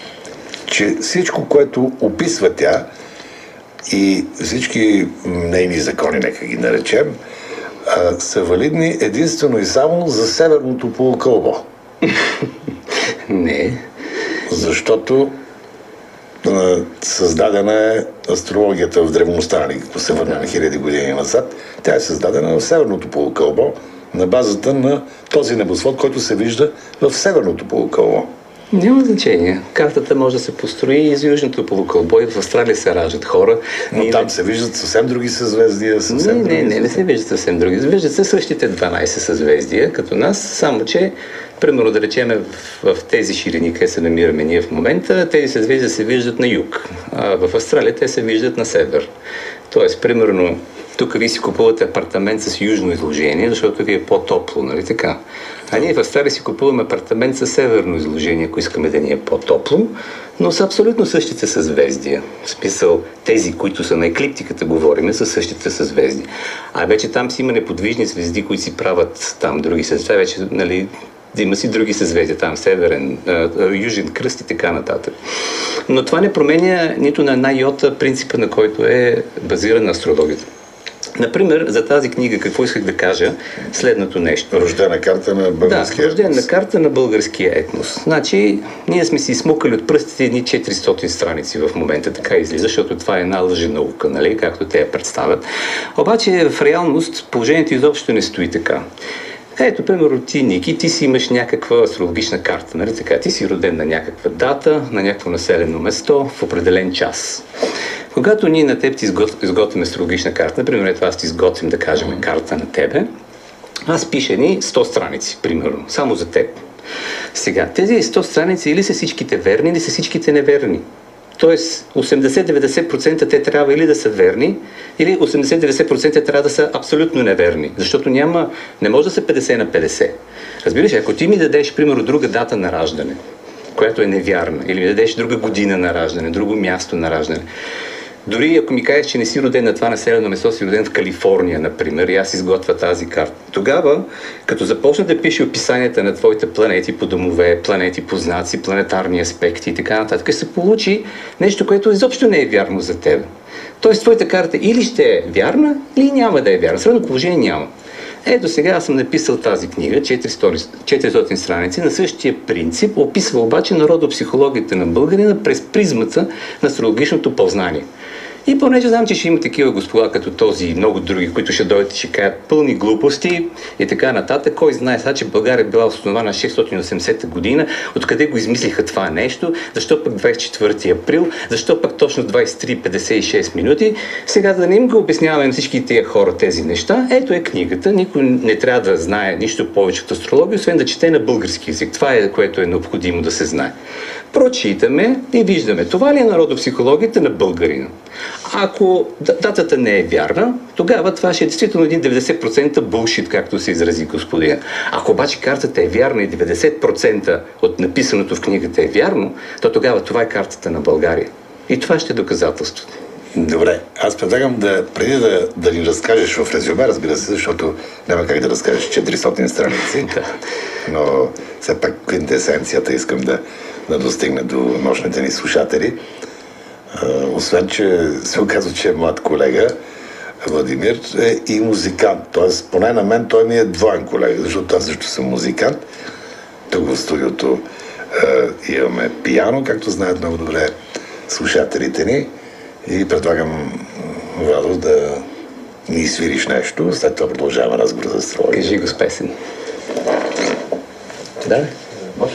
че всичко, което описва тя и всички нейни закони, нека ги наречем, са валидни единствено и само за северното полукълбо. Не. Защото създадена е астрологията в древността, ако се върне на хиляди години назад, тя е създадена в северното полукълбо на базата на този небосвод, който се вижда в северното полукълбо. Няма значение. Картата може да се построи и из южното полукълбо, и в Австралия се раждат хора. Но там се виждат съвсем други съзвездия. Не се виждат съвсем други. Виждат се същите 12 съзвездия, като нас, само че, примерно да речем, в тези ширини, къде се намираме ние в момента, тези съзвездия се виждат на юг, а в Австралия те се виждат на север. Тоест, примерно, тук вие си купувате апартамент с южно изложение, защото ви е по-топло, нали така? А ние в Австралия си купуваме апартамент с северно изложение, ако искаме да ни е по-топло, но са абсолютно същите съзвездия. В смисъл, тези, които са на еклиптиката, говориме, са същите съзвездия. А вече там си има неподвижни звезди, които си правят там други съзвездия. Вече, нали, има си други съзвездия, там северен, южен кръст и така нататък. Но това не променя нито на една йота принципа, на който е базирана астрологията. Например, за тази книга какво исках да кажа? Следното нещо. Рождена карта на българския етнос. Рождена карта на българския етнос. Значи, ние сме си смукали от пръстите едни 400 страници в момента, така излиза, защото това е една лъженаука, нали, както те я представят. Обаче, в реалност, положението изобщо не стои така. Ето, примерно, ти, Ники, ти си имаш някаква астрологична карта, нали така? Ти си роден на някаква дата, на някакво населено место, в определен час. Когато ние на теб ти изготвим астрологична карта, например, аз ти изготвим, да кажем, карта на тебе, аз пиша ни 100 страници, примерно, само за теб. Сега, тези 100 страници или са всичките верни, или са всичките неверни. Тоест, 80-90% те трябва или да са верни, или 80-90% трябва да са абсолютно неверни. Защото не може да са 50 на 50. Разбираш, ако ти ми дадеш, примерно, друга дата на раждане, която е невярна, или ми дадеш друга година на раждане, друго място на раждане. Дори ако ми кажеш, че не си роден на това населено место, си роден в Калифорния, например, и аз изготвя тази карта. Тогава, като започна да пише описанията на твоите планети по домове, планети по знаци, планетарни аспекти и така нататък, се получи нещо, което изобщо не е вярно за теб. Тоест, твоята карта или ще е вярна, или няма да е вярна. Средно положение няма. Ето сега аз съм написал тази книга, 400 страници, на същия принцип, описва обаче народопсихологията на българина през призмата на астрологичното познание. И понеже знам, че ще има такива господа като този и много други, които ще дойдат и ще кажат пълни глупости и така нататък, кой знае сега, че България е била основана 680 година, откъде го измислиха това нещо, защо пък 24 април, защо пък точно 23:56 минути. Сега да не им го обясняваме на всички тия хора тези неща, ето е книгата, никой не трябва да знае нищо повече от астрология, освен да чете на български език. Това е, което е необходимо да се знае. Прочитаме и виждаме, това ли е народопсихологията на българина. Ако датата не е вярна, тогава това ще е действително един 90% булшит, както се изрази господин. Ако обаче картата е вярна и 90% от написаното в книгата е вярно, то тогава това е картата на България. И това ще е доказателството. Добре, аз предлагам преди да ни разкажеш в резюме, разбира се, защото няма как да разкажеш 400 страници, но все пак квинтесенцията искам да достигне до нощните ни слушатели. Освен, че се оказва, че е млад колега, Владимир е и музикант. Тоест, поне на мен той ми е двоен колега, защото аз също съм музикант. Тук в студиото имаме пиано, както знаят много добре слушателите ни. И предлагам, Владо, да ни свириш нещо. След това продължаваме разговор за астрология. Кажи го с песен. Да, може.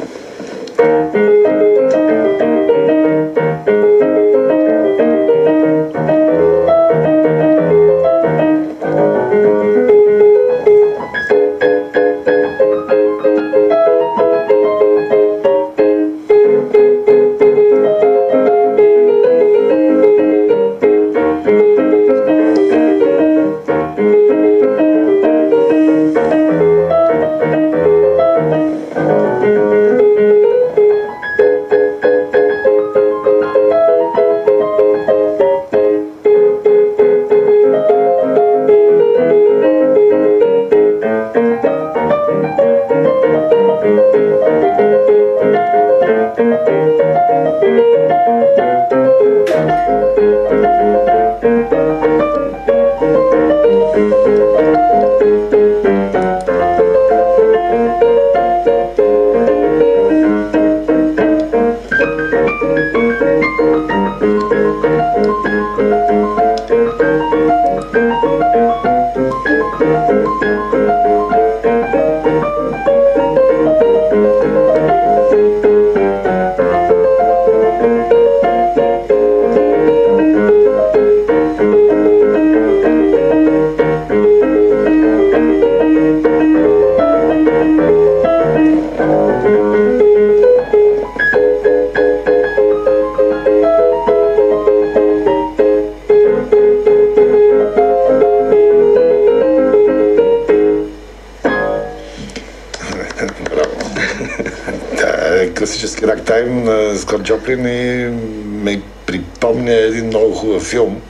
Класически рактайм на Скот Джоплин и ме припомня един много хубав филм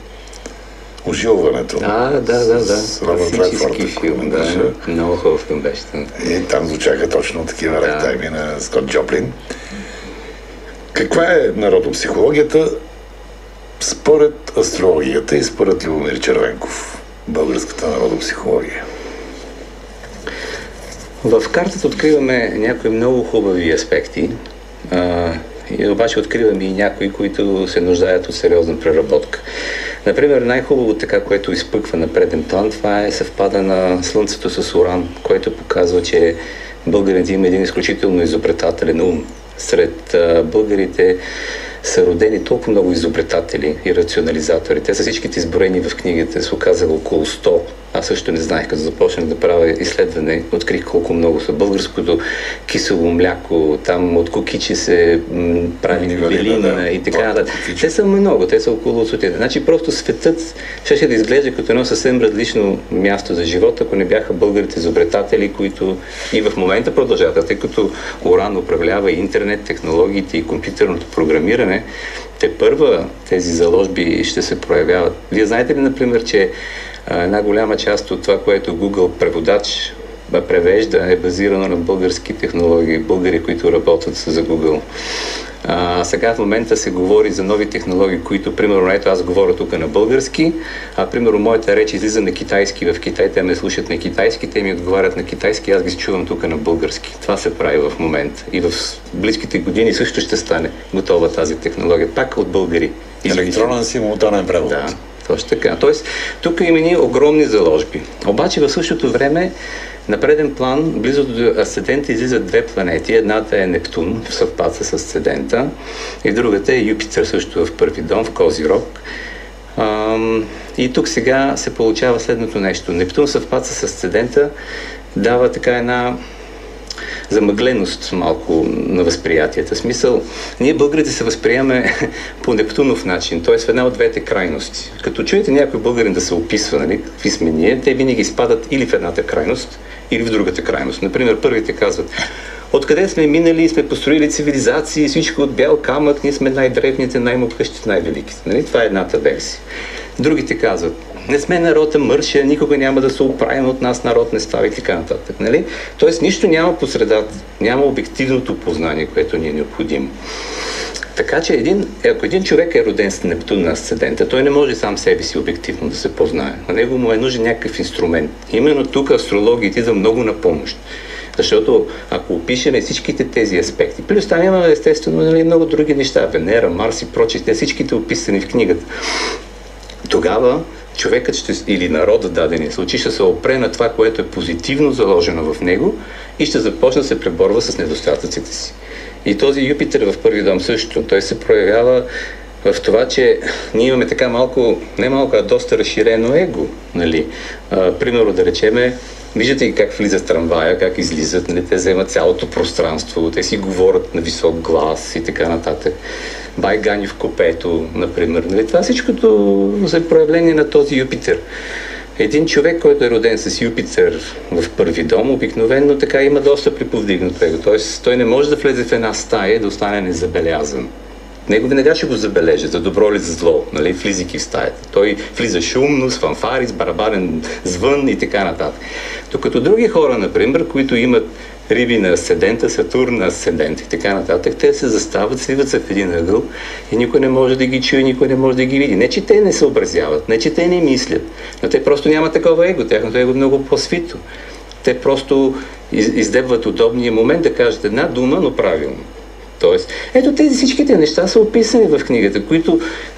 Ожилването. Да. Класически филм, да. Много хубав филм беше. И там звучаха точно такива рактайми на Скот Джоплин. Каква е народопсихологията според астрологията и според Любомир Червенков? Българската народопсихология. В картата откриваме някои много хубави аспекти, и обаче откриваме и някои, които се нуждаят от сериозна преработка. Например, най-хубаво така, което изпъква на преден план, това е съвпада на Слънцето с Уран, което показва, че българите има един изключително изобретателен ум. Сред българите са родени толкова много изобретатели и рационализатори. Те са всичките изброени в книгата, се оказали около 100 Аз също не знаех, като започнах да правя изследване, открих колко много са. Българското кисело мляко, там от кукичи се прави велина и така нататък. Те са много, те са около сотен. Значи просто светът ще да изглежда като едно съвсем различно място за живота, ако не бяха българите изобретатели, които и в момента продължават, тъй като Уран управлява и интернет, технологиите и компютърното програмиране, те първа тези заложби ще се проявяват. Вие знаете ли, например, че една голяма част от това, което Google преводач превежда, е базирано на български технологии, българи, които работят за Google. Сега в момента се говори за нови технологии, които, примерно, ето аз говоря тук на български, а примерно моята реч излиза на китайски. В Китай те ме слушат на китайски, те ми отговарят на китайски, аз ги чувам тук на български. Това се прави в момента. И в близките години също ще стане готова тази технология. Пак от българи. Електронен симултанен превод. Да. Точно така. Тоест, тук има ни огромни заложби. Обаче в същото време, на преден план, близо до Асцендента излизат две планети. Едната е Нептун, в съвпад с Асцендента, и другата е Юпитер, също в първи дом, в Козирог. И тук сега се получава следното нещо. Нептун в съвпад с Асцендента дава така една замъгленост малко на възприятията. В смисъл, ние българите се възприемаме по Нептунов начин, т.е. в една от двете крайности. Като чуете някой българин да се описва, нали, какви сме ние, те винаги спадат или в едната крайност, или в другата крайност. Например, първите казват: откъде сме минали, сме построили цивилизации, всичко от бял камък, ние сме най-древните, най-могъщите, най-великите. Нали? Това е едната версия. Другите казват: не сме народа мърша, никога няма да се оправим от нас, народ не става и така нататък. Нали? Тоест нищо няма по средата, няма обективното познание, което ни е необходимо. Така че ако един човек е роден с Нептун на Асцендента, той не може сам себе си обективно да се познае. На него му е нужен някакъв инструмент. Именно тук астрологията идва много на помощ. Защото ако опишеме всичките тези аспекти, плюс там има естествено, нали, много други неща, Венера, Марс и прочие, те всичките описани в книгата. Тогава човекът или народът в дадения случай ще се опре на това, което е позитивно заложено в него и ще започне да се преборва с недостатъците си. И този Юпитер в първи дом също, той се проявява в това, че ние имаме така малко, не малко, а доста разширено его. Нали? Примерно да речеме, виждате и как влизат в трамвая, как излизат, нали? Те вземат цялото пространство, те си говорят на висок глас и така нататък. Байгани в копето, например. Нали? Това всичкото за проявление на този Юпитер. Един човек, който е роден с Юпитер в първи дом, обикновено така има доста приповдигнато его. Тоест, той не може да влезе в една стая и да остане незабелязан. Него веднага ще го забележи, за добро или за зло, нали, влизайки в стаята. Той влиза шумно, с фанфари, с барабанен звън и така нататък. Докато други хора, например, които имат Риби на Асцендента, Сатурн на Асцендента и така нататък, те се застават, сливат се в един ъгъл и никой не може да ги чуе, никой не може да ги види. Не, че те не съобразяват, не, че те не мислят, но те просто нямат такова его, тяхното его е много по-свито. Те просто издебват удобния момент да кажат една дума, но правилно. Тоест, ето тези всичките неща са описани в книгата, които,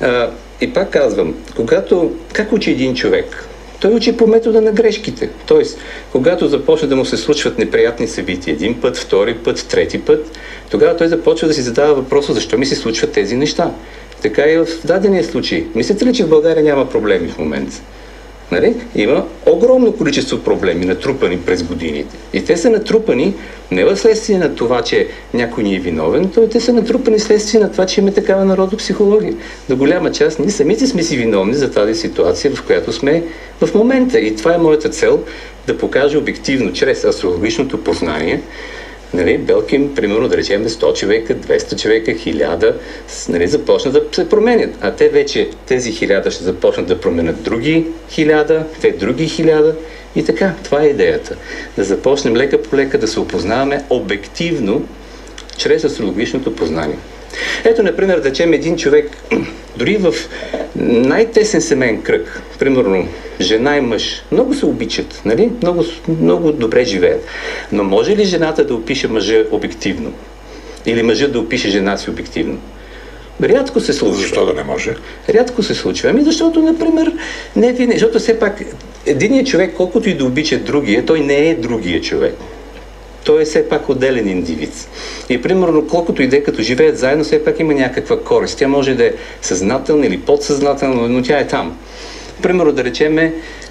и пак казвам, как учи един човек? Той учи по метода на грешките. Тоест, когато започне да му се случват неприятни събития един път, втори път, трети път, тогава той започва да си задава въпроса, защо ми се случват тези неща. Така и в дадения случай. Мислите ли, че в България няма проблеми в момента? Нали? Има огромно количество проблеми, натрупани през годините. И те са натрупани не в следствие на това, че някой ни е виновен, то те са натрупани следствие на това, че имаме такава народопсихология. До голяма част ние самите сме си виновни за тази ситуация, в която сме в момента. И това е моята цел, да покажа обективно, чрез астрологичното познание, нали, Белкин, примерно, да речем 100 човека, 200 човека, 1000, нали, започнат да се променят. А те вече, тези 1000 ще започнат да променят други 1000, те други 1000 и така. Това е идеята. Да започнем лека по лека да се опознаваме обективно чрез астрологичното познание. Ето, например, да речем един човек, дори в най-тесен семейен кръг, примерно жена и мъж, много се обичат, нали? Много добре живеят. Но може ли жената да опише мъжа обективно? Или мъжът да опише жена си обективно? Рядко се случва. Защо да не може? Рядко се случва. Ами защото, например, не винаги, защото все пак единият човек, колкото и да обича другия, той не е другия човек. Той е все пак отделен индивид. И примерно, колкото и да е, като живеят заедно, все пак има някаква корист. Тя може да е съзнателна или подсъзнателна, но тя е там. Примерно, да речеме,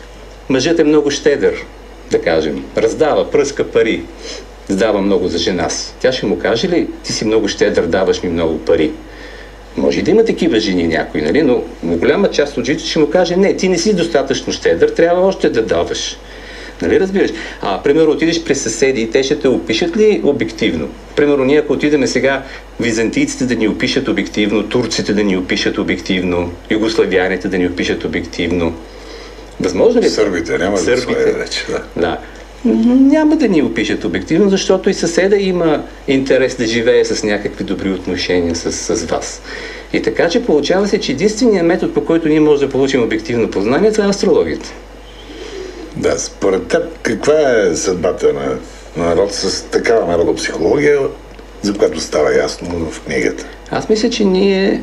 мъжът е много щедър, да кажем, раздава, пръска пари, дава много за жена си. Тя ще му каже ли, ти си много щедър, даваш ми много пари? Може и да има такива жени някои, нали? Но голяма част от жените ще му каже, не, ти не си достатъчно щедър, трябва още да даваш. Нали разбираш? Примерно отидеш при съседи и те ще те опишат ли обективно? Примерно ние ако отидем сега византийците да ни опишат обективно, турците да ни опишат обективно, югославяните да ни опишат обективно. Възможно ли? Сърбите, няма да слоя вече, да. Няма да ни опишат обективно, защото и съседа има интерес да живее с някакви добри отношения с вас. И така, че получава се, че единственият метод, по който ние можем да получим обективно познание, това е астрологията. Да, според теб, каква е съдбата на народ с такава народопсихология, за която става ясно в книгата? Аз мисля, че ние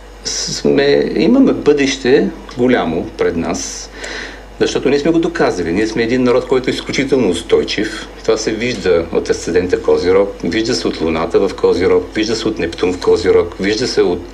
имаме бъдеще голямо пред нас, защото ние сме го доказали. Ние сме един народ, който е изключително устойчив. Това се вижда от асцендента Козирог, вижда се от Луната в Козирог, вижда се от Нептун в Козирог, вижда се от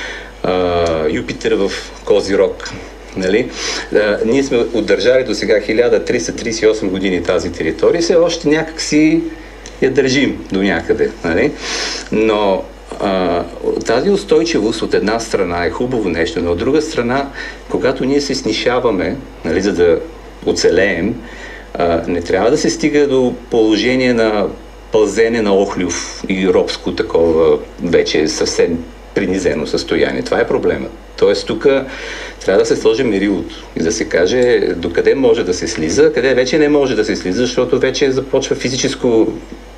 Юпитер в Козирог. Нали? Ние сме удържали до сега 1338 години тази територия, все още някак си я държим до някъде. Нали? Но тази устойчивост от една страна е хубаво нещо, но от друга страна, когато ние се снишаваме, нали, за да оцелеем, не трябва да се стига до положение на пълзене на охлюв и робско такова вече съвсем принизено състояние. Това е проблемът. Тоест тук трябва да се сложи мерилото и да се каже докъде може да се слиза, къде вече не може да се слиза, защото вече започва физическо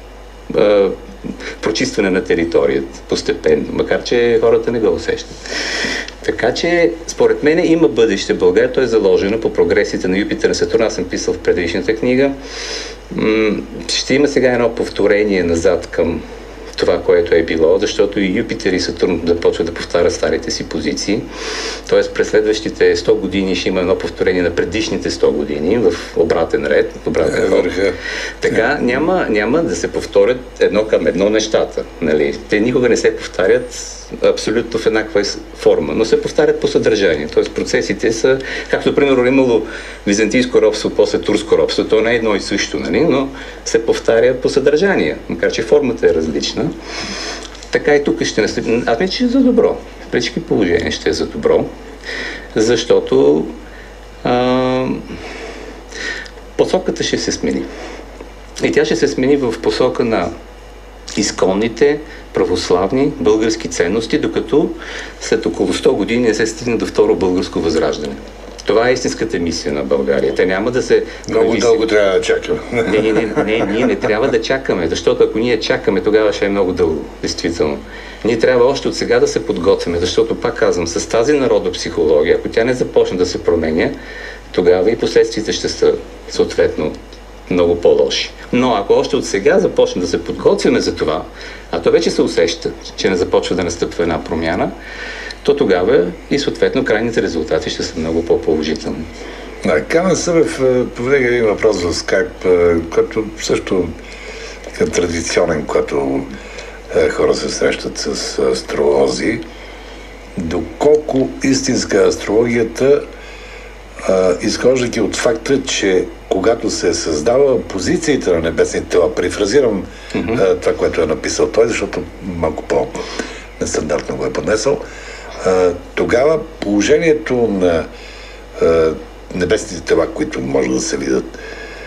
прочистване на територията постепенно, макар че хората не го усещат. Така че, според мен има бъдеще България, то е заложено по прогресите на Юпитер и Сатурн, аз съм писал в предишната книга. Ще има сега едно повторение назад към това, което е било, защото и Юпитер и Сатурн започват да повтарят старите си позиции. Тоест през следващите 100 години ще има едно повторение на предишните 100 години в обратен ред, в обратен ход. Така няма да се повторят едно към едно нещата. Нали? Те никога не се повтарят абсолютно в еднаква форма, но се повтарят по съдържание. Тоест процесите са, както примерно имало византийско робство, после турско робство, то не е едно и също, нали? Но се повтаря по съдържание, макар че формата е различна. Така и тук ще настъпи. Аз мисля, че е за добро. При всички положения ще е за добро, защото посоката ще се смени. И тя ще се смени в посока на изконните православни български ценности, докато след около 100 години не се стигне до второ българско възраждане. Това е истинската мисия на България. Те няма да се... Много дълго трябва да чакаме. Не, ние не трябва да чакаме, защото ако ние чакаме, тогава ще е много дълго, действително. Ние трябва още от сега да се подготвяме, защото, пак казвам, с тази народопсихология, ако тя не започне да се променя, тогава и последствията ще са съответно много по-лоши. Но ако още от сега започне да се подготвяме за това, а то вече се усеща, че не започва да настъпва една промяна, то тогава и съответно крайните резултати ще са много по-положителни. Камен Събев повдига един въпрос в скайп, който също е традиционен, когато хора се срещат с астролози. Доколко истинска астрологията, изхождайки от факта, че когато се създава позициите на небесните тела, префразирам това, което е написал той, защото малко по-нестандартно го е поднесъл, тогава положението на небесните тела, които може да се видят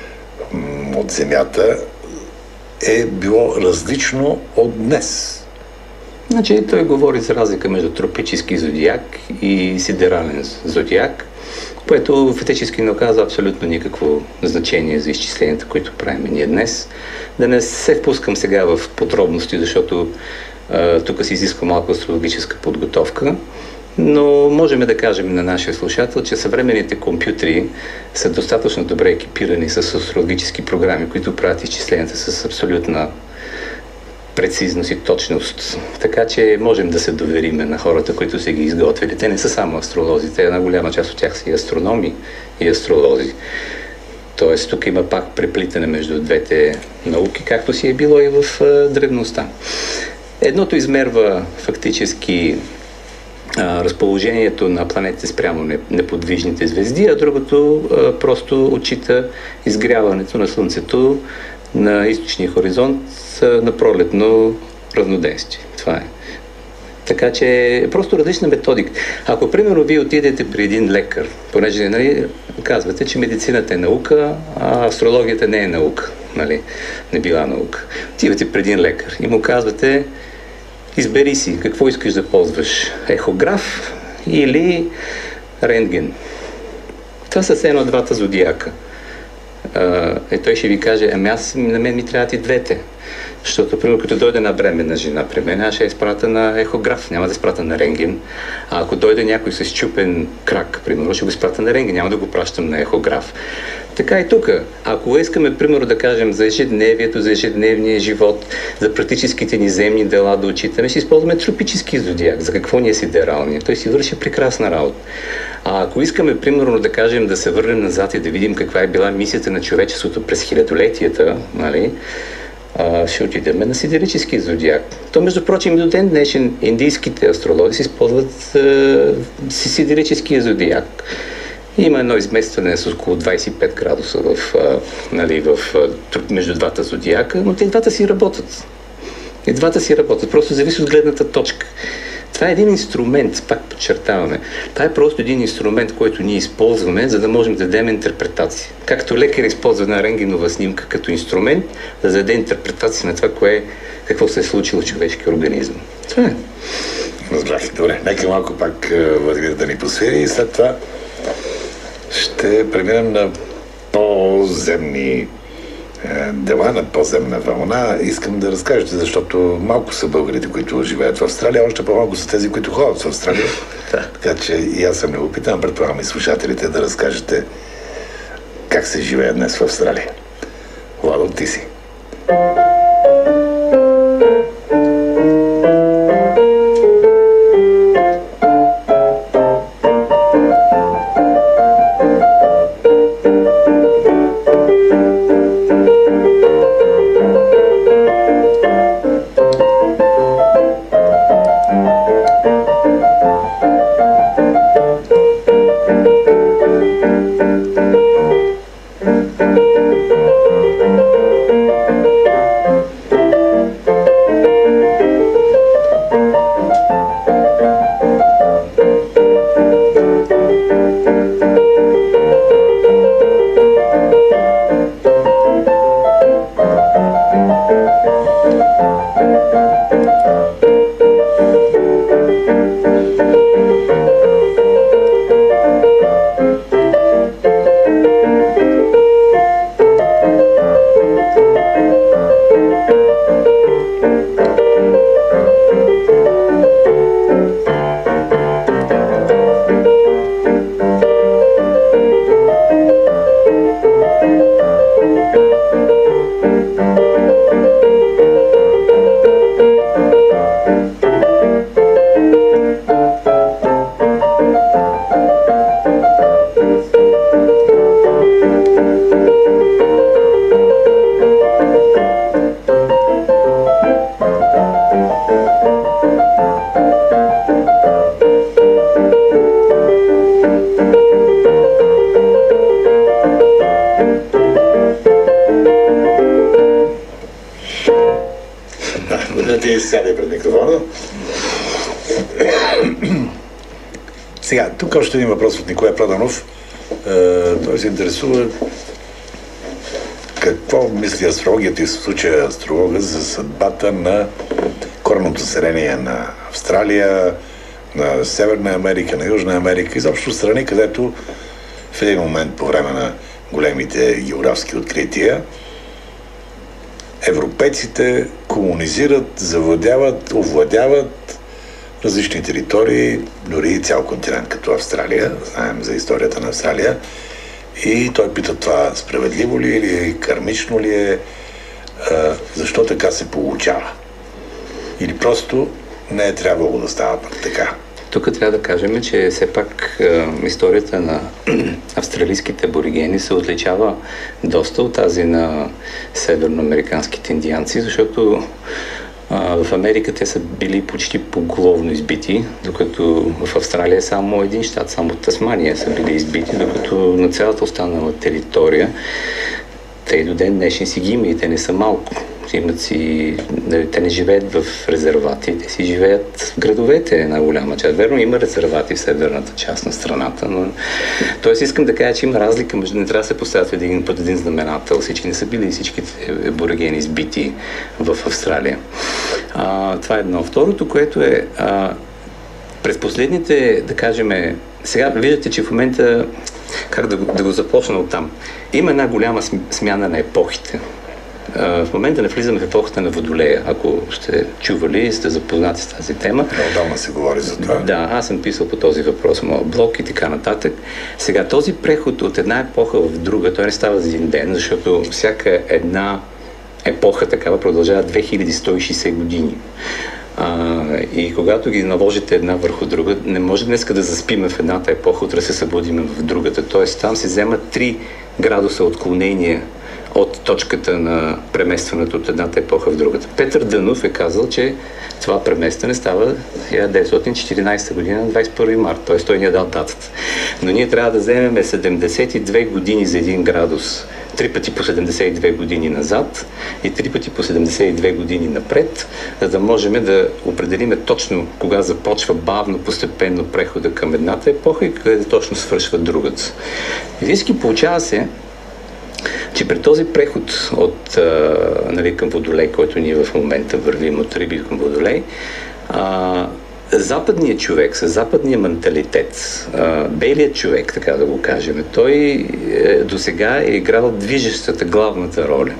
от Земята, е било различно от днес. Значи той говори за разлика между тропически зодиак и сидерален зодиак, което фактически не оказва абсолютно никакво значение за изчисленията, които правим ние днес. Да не се впускам сега в подробности, защото тук се изисква малко астрологическа подготовка, но можем да кажем на нашия слушател, че съвременните компютри са достатъчно добре екипирани с астрологически програми, които правят изчисленията с абсолютна прецизност и точност. Така че можем да се довериме на хората, които са ги изготвили. Те не са само астролози, те една голяма част от тях са и астрономи, и астролози. Тоест тук има пак преплитане между двете науки, както си е било и в древността. Едното измерва фактически разположението на планетите спрямо неподвижните звезди, а другото просто отчита изгряването на Слънцето на източния хоризонт на пролетно равноденствие. Това е. Така че е просто различна методика. Ако, примерно, вие отидете при един лекар, понеже, нали, казвате, че медицината е наука, а астрологията не е наука, нали, не била наука. Отивате при един лекар и му казвате: избери си какво искаш да ползваш, ехограф или рентген. Това са едно двата зодиака. Той ще ви каже: ами на мен ми трябват и двете. Защото, примерно, като дойде на бременна жена при мен, аз ще изпратя на ехограф, няма да изпратя на рентген. А ако дойде някой с счупен крак, примерно, ще го изпратя на рентген, няма да го пращам на ехограф. Така и тук. Ако искаме, примерно, да кажем за ежедневието, за ежедневния живот, за практическите ни земни дела да отчитаме, ще използваме тропически зодиак. За какво ни е сидералния? Той си върши прекрасна работа. А ако искаме, примерно, да кажем, да се върнем назад и да видим каква е била мисията на човечеството през хилядолетията, нали, ще отидем на сидерически зодиак. То, между прочим, до ден днешен индийските астрологи си използват сидерическия зодиак. Има едно изместване с около 25 градуса между двата зодиака, но те двата си работят. И двата си работят, просто зависи от гледната точка. Това е един инструмент, пак подчертаваме. Това е просто един инструмент, който ние използваме, за да можем да дадем интерпретация. Както лекар използва една рентгенова снимка като инструмент, за да даде интерпретация на това, какво се е случило в човешкия организъм. Това е. Разбрах. Добре, нека малко пак Владимир да ни посвири и след това ще преминем на по-земни дела, на по-земна вълна. Искам да разкажете, защото малко са българите, които живеят в Австралия, още по-малко са тези, които ходят в Австралия. Така че и аз съм любопитан, предполагам и слушателите, да разкажете как се живее днес в Австралия. Владо, ти си. Ти сядай пред микрофона. Сега, тук още един въпрос от Николай Проданов. Той се интересува какво мисли астрологията и в случая астролога за съдбата на коренното население на Австралия, на Северна Америка, на Южна Америка, изобщо страни, където в един момент по време на големите географски открития европейците колонизират, завладяват, овладяват различни територии, дори и цял континент като Австралия. Знаем за историята на Австралия. И той пита това справедливо ли е или кармично ли е, защо така се получава. Или просто не е трябвало да става пък така. Тук трябва да кажем, че все пак историята на австралийските аборигени се отличава доста от тази на северноамериканските индианци, защото В Америка те са били почти поголовно избити, докато в Австралия само един щат, само Тасмания са били избити, докато на цялата останала територия те и до ден днешен си ги има и те не са малко. Те не живеят в резервати, те си живеят в градовете, една голяма част. Верно, има резервати в северната част на страната, но... Тоест искам да кажа, че има разлика между... Не трябва да се поставят под един знаменател. Всички не са били и всичките аборигени избити в Австралия. Това е едно. Второто, което е... През последните, да кажем... Сега виждате, че в момента... Как да го започна оттам? Има една голяма смяна на епохите. В момента не влизаме в епохата на Водолея. Ако сте чували, сте запознати с тази тема. Отдавна се говори за това. Да, аз съм писал по този въпрос в моя блог и така нататък. Сега, този преход от една епоха в друга, той не става за един ден, защото всяка една епоха такава продължава 2160 години. И когато ги наложите една върху друга, не може днеска да заспиме в едната епоха, утре се събудиме в другата. Тоест там се вземат 3 градуса отклонение от точката на преместването от едната епоха в другата. Петър Дънов е казал, че това преместване става 1914 година, 21 март, т.е. той ни е дал датата. Но ние трябва да вземем 72 години за 1 градус, 3 пъти по 72 години назад и 3 пъти по 72 години напред, за да можем да определиме точно кога започва бавно, постепенно прехода към едната епоха и къде точно свършва другата. Физически получава се, че при този преход от, към Водолей, който ние в момента вървим от Риби към Водолей, западният човек с западния менталитет, белият човек, така да го кажем, той досега е играл движещата главната роля.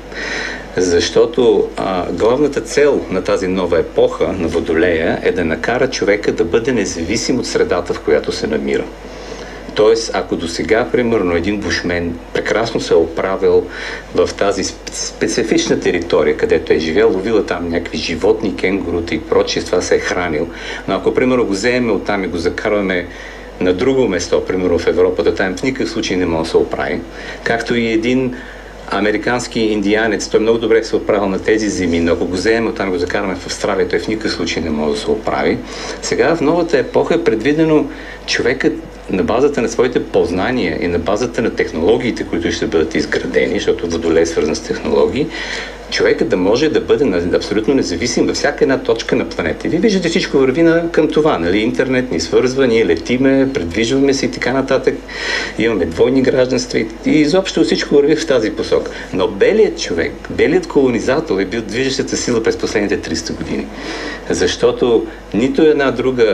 Защото главната цел на тази нова епоха на Водолея е да накара човека да бъде независим от средата, в която се намира. Тоест, ако до сега, примерно, един бушмен прекрасно се е оправил в тази специфична територия, където е живял, ловила там някакви животни, кенгурута и прочие, с това се е хранил. Но ако, примерно, го вземем оттам и го закарваме на друго место, примерно в Европа, да там в никакъв случай не може да се оправи. Както и един американски индианец, той много добре се оправил на тези земи, но ако го вземем оттам и го закараме в Австралия, той в никакъв случай не може да се оправи. Сега в новата епоха е предвидено човекът на базата на своите познания и на базата на технологиите, които ще бъдат изградени, защото Водолей е свързан с технологии, човекът да може да бъде абсолютно независим във всяка една точка на планета. Вие виждате, всичко върви към това, нали? Интернет ни свързва, ние летиме, предвижваме се и така нататък, имаме двойни гражданства и изобщо всичко върви в тази посока. Но белият човек, белият колонизатор е бил движещата сила през последните 300 години. Защото нито една друга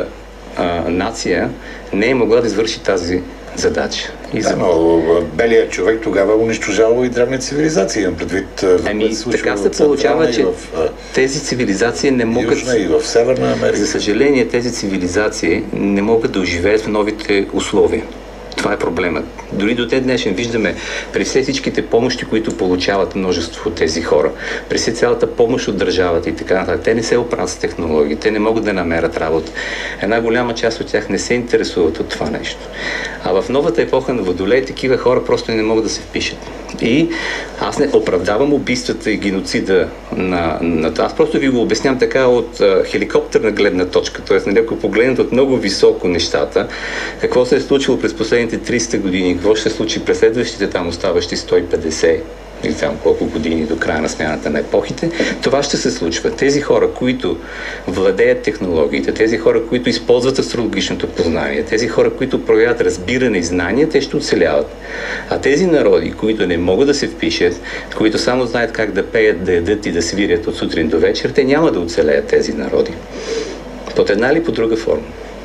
нация не е могла да извърши тази задача. Но белият човек тогава унищожава и древни цивилизации. Имам предвид... така се получава, че тези цивилизации не могат... Южна и в Северна Америка. За съжаление, тези цивилизации не могат да оживеят в новите условия. Това е проблемът. Дори до ден днешен виждаме при всичките помощи, които получават множество от тези хора, при цялата помощ от държавата и така нататък, те не се оправят с технологии, те не могат да намерят работа. Една голяма част от тях не се интересуват от това нещо. А в новата епоха на Водолей такива хора просто не могат да се впишат. И аз не оправдавам убийствата и геноцида на това. Аз просто ви го обяснявам така от хеликоптерна гледна точка, т.е. ако погледнат от много високо нещата, какво се е случило през последните 300 години, какво ще се случи през следващите там оставащи 150 или там колко години до края на смяната на епохите, това ще се случва. Тези хора, които владеят технологиите, тези хора, които използват астрологичното познание, тези хора, които проявяват разбиране и знания, те ще оцеляват. А тези народи, които не могат да се впишат, които само знаят как да пеят, да ядат и да свирят от сутрин до вечер, те няма да оцелеят тези народи. Под една или по друга форма.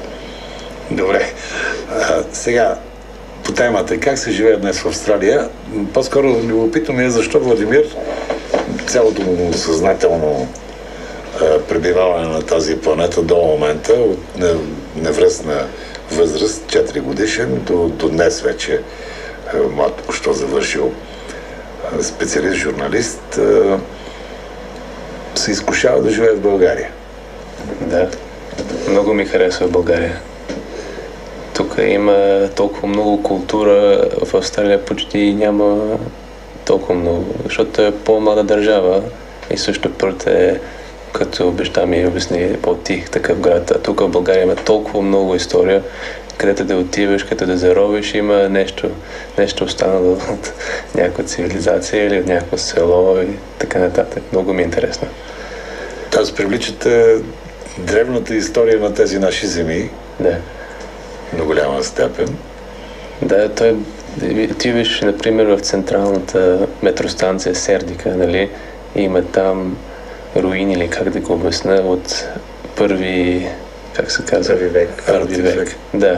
Добре. Сега, по темата как се живее днес в Австралия, по-скоро любопитно ми е защо Владимир цялото му съзнателно пребиваване на тази планета до момента, от невръстна възраст, 4 годишен, до днес вече млад, току-що завършил специалист, журналист, се изкушава да живее в България. Да, много ми харесва България. Тук има толкова много култура, в Австралия почти няма толкова много, защото е по-млада държава и също Пърт е като баща ми обясни по-тих такъв град. А тук в България има толкова много история, където да отиваш, където да заровиш, има нещо останало от някаква цивилизация или от някакво село и така нататък. Много ми е интересно. Тоест привличате древната история на тези наши земи. Да. На голяма степен. Да, отиваш, например, в централната метростанция Сердика, нали? Има там руини, или как да го обясня, от първи, как се казва? Първи век. Да.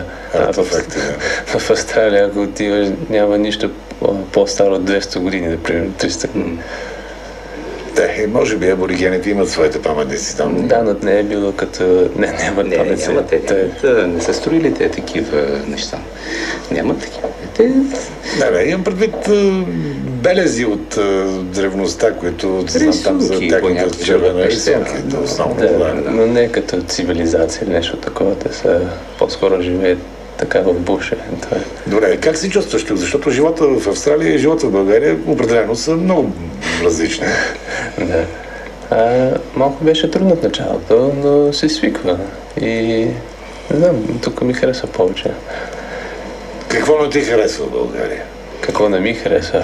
В Австралия, ако отиваш, няма нищо по-старо от 200 години, например, 300 години. Да, може би аборигените имат своите паметници там. Да, но не е било като... Нямат паметници. Не са строили те такива неща. Нямат такива. Имам предвид белези от древността, които знам там за тяхната червена рисунки. Но не като цивилизация или нещо такова. Те са по-скоро живеят така в буша. Добре, как се чувстваш тук? Защото живота в Австралия и живота в България определено са много различни. Да. Малко беше трудно в началото, но се свиква. И не знам, тук ми харесва повече. Какво не ти харесва в България? Какво не ми харесва?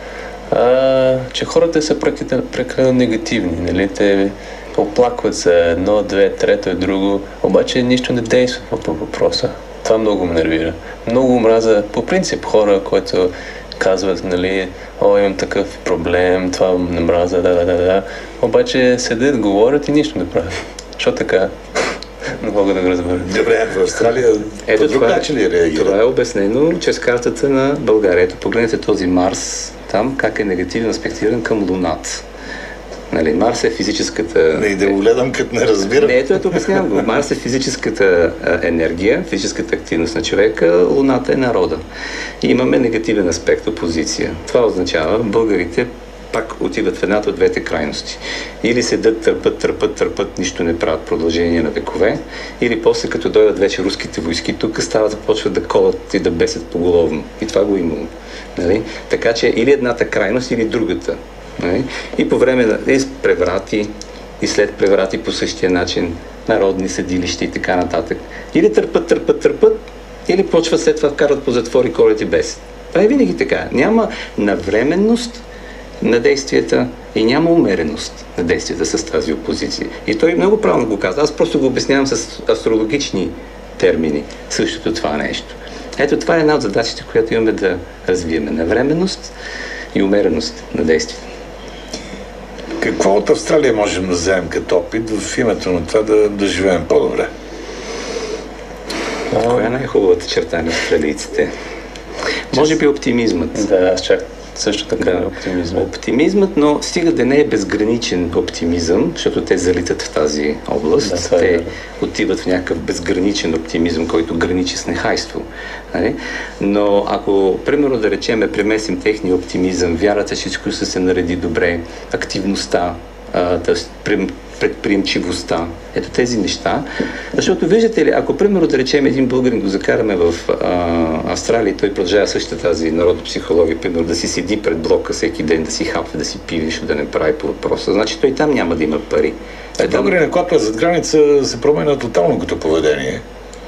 Че хората са прекалено негативни, нали? Те оплакват за едно, две, трето и друго, обаче нищо не действа по въпроса. Това много ме нервира. Много мраза, по принцип, хора, които казват, нали, имам такъв проблем, това не мраза, да. Обаче седят, говорят и нищо не правят. Защо така? Не мога да го разбера. Добре, в Австралия по друг начин ли реагира? Това е обяснено чрез картата на България. Ето, погледнете този Марс, там как е негативно аспектиран към Луната. Нали, Марс е физическата... Не, да го гледам, като не разбирам. Не, ето обяснявам го. Марс е физическата енергия, физическата активност на човека, Луната е народа. И имаме негативен аспект, опозиция. Това означава, българите пак отиват в едната от двете крайности. Или седят, търпат, нищо не правят продължение на векове, или после като дойдат вече руските войски, тук стават, започват да колат и да бесят поголовно. И това го имало. Нали? Така че или едната крайност, или другата. И по време на преврати, и след преврати по същия начин, народни съдилища и така нататък. Или търпат, или почват след това вкарат по затвори, колят и бесят. Това е винаги така. Няма навременност на действията и няма умереност на действията с тази опозиция. И той много правилно го каза. Аз просто го обяснявам с астрологични термини. Същото това нещо. Ето това е една от задачите, която имаме да развиеме. Навременност и умереност на действията. Какво от Австралия можем да вземем като опит в името на това да живеем по-добре? Коя е най-хубавата черта на австралийците? Може би оптимизмът. Да, аз чак също така оптимизмът. Оптимизмът, но стига да не е безграничен оптимизъм, защото те залитат в тази област. Те отиват в някакъв безграничен оптимизъм, който граничи с нехайство. Но ако, примерно, да речеме, премесим техния оптимизъм, вярата, всичко ще се нареди добре, активността, предприемчивостта, ето тези неща. Защото виждате ли, ако примерно да речем един българин го закараме в Австралия, той продължава същата тази народна психология, примерно да си седи пред блока всеки ден, да си хапва, да си пие, нищо да не прави по въпроса. Значи той там няма да има пари. Българин, когато е зад граница, се променя тотално като поведение.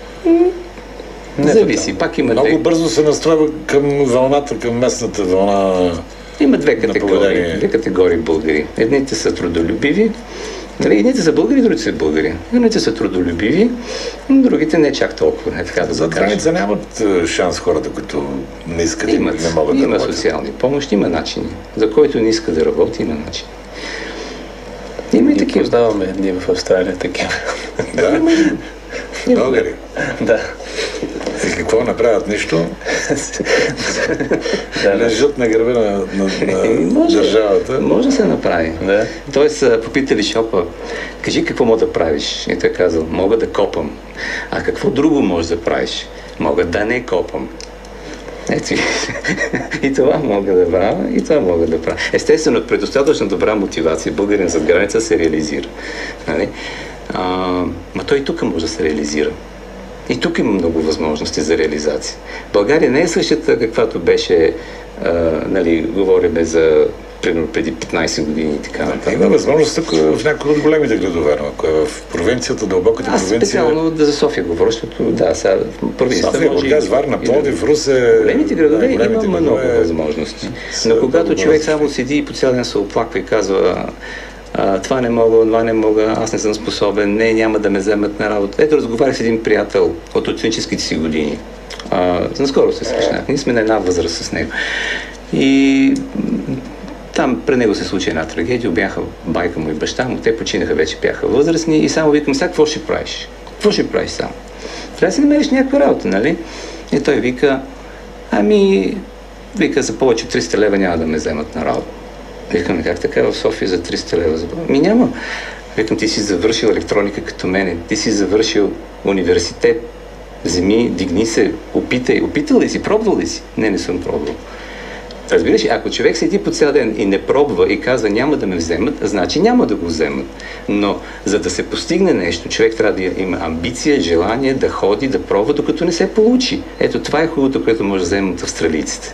Не зависи, пак има много бързо се настройва към вълната, към местната вълна. Има две категории българи. Едните са трудолюбиви, едните са българи, другите са българи. Едните са трудолюбиви, другите не чак толкова. За граница нямат шанс хората, които не искат и не могат да работят. Има социални помощи, има начини. За който не иска да работи, има начини. Има и такива. Познаваме едни в Австралия такива. Да? Българи? Да. И какво направят нищо? Лежат на гърба на държавата. Може да се направи. Да. Тоест, попитали шопа, кажи какво мога да правиш? И той казал, мога да копам. А какво друго можеш да правиш? Мога да не копам. Ето, и това мога да правя, и това мога да правя. Естествено, при достатъчно добра мотивация българин зад граница се реализира. Ма той и тук може да се реализира. И тук има много възможности за реализация. България не е същата, каквато беше, говориме за примерно преди 15 години и така нататък. Има възможност тук в някои от големите градове, но ако е в провинцията, дълбоката провинция... Аз специално за София говоря, защото да, сега провинцията София, Бургас, Варна, Пловдив, Русе... Големите градове има градове, много възможности. Но когато човек само седи и по цял ден се оплаква и казва това не мога, това не мога, аз не съм способен, няма да ме вземат на работа. Ето, разговарях с един приятел от ученическите си години. Наскоро се срещнах. Ние сме на една възраст с него. И там при него се случи една трагедия, бяха байка му и баща му, те починаха вече, бяха възрастни и само викам, сега какво ще правиш? Какво ще правиш сам? Трябва да си намериш някаква работа, нали? И той вика, за повече от 300 лева няма да ме вземат на работа. Викам, как така в София за 300 лева? Няма. Викам, ти си завършил електроника като мене, ти си завършил университет, вземи, дигни се, опитай. Опитал ли си? Пробвал ли си? Не съм пробвал. Разбираш, ако човек седи по цял ден и не пробва и казва няма да ме вземат, значи няма да го вземат. Но за да се постигне нещо, човек трябва да има амбиция, желание да ходи, да пробва, докато не се получи. Ето това е хубавото, което може да вземат австралийците.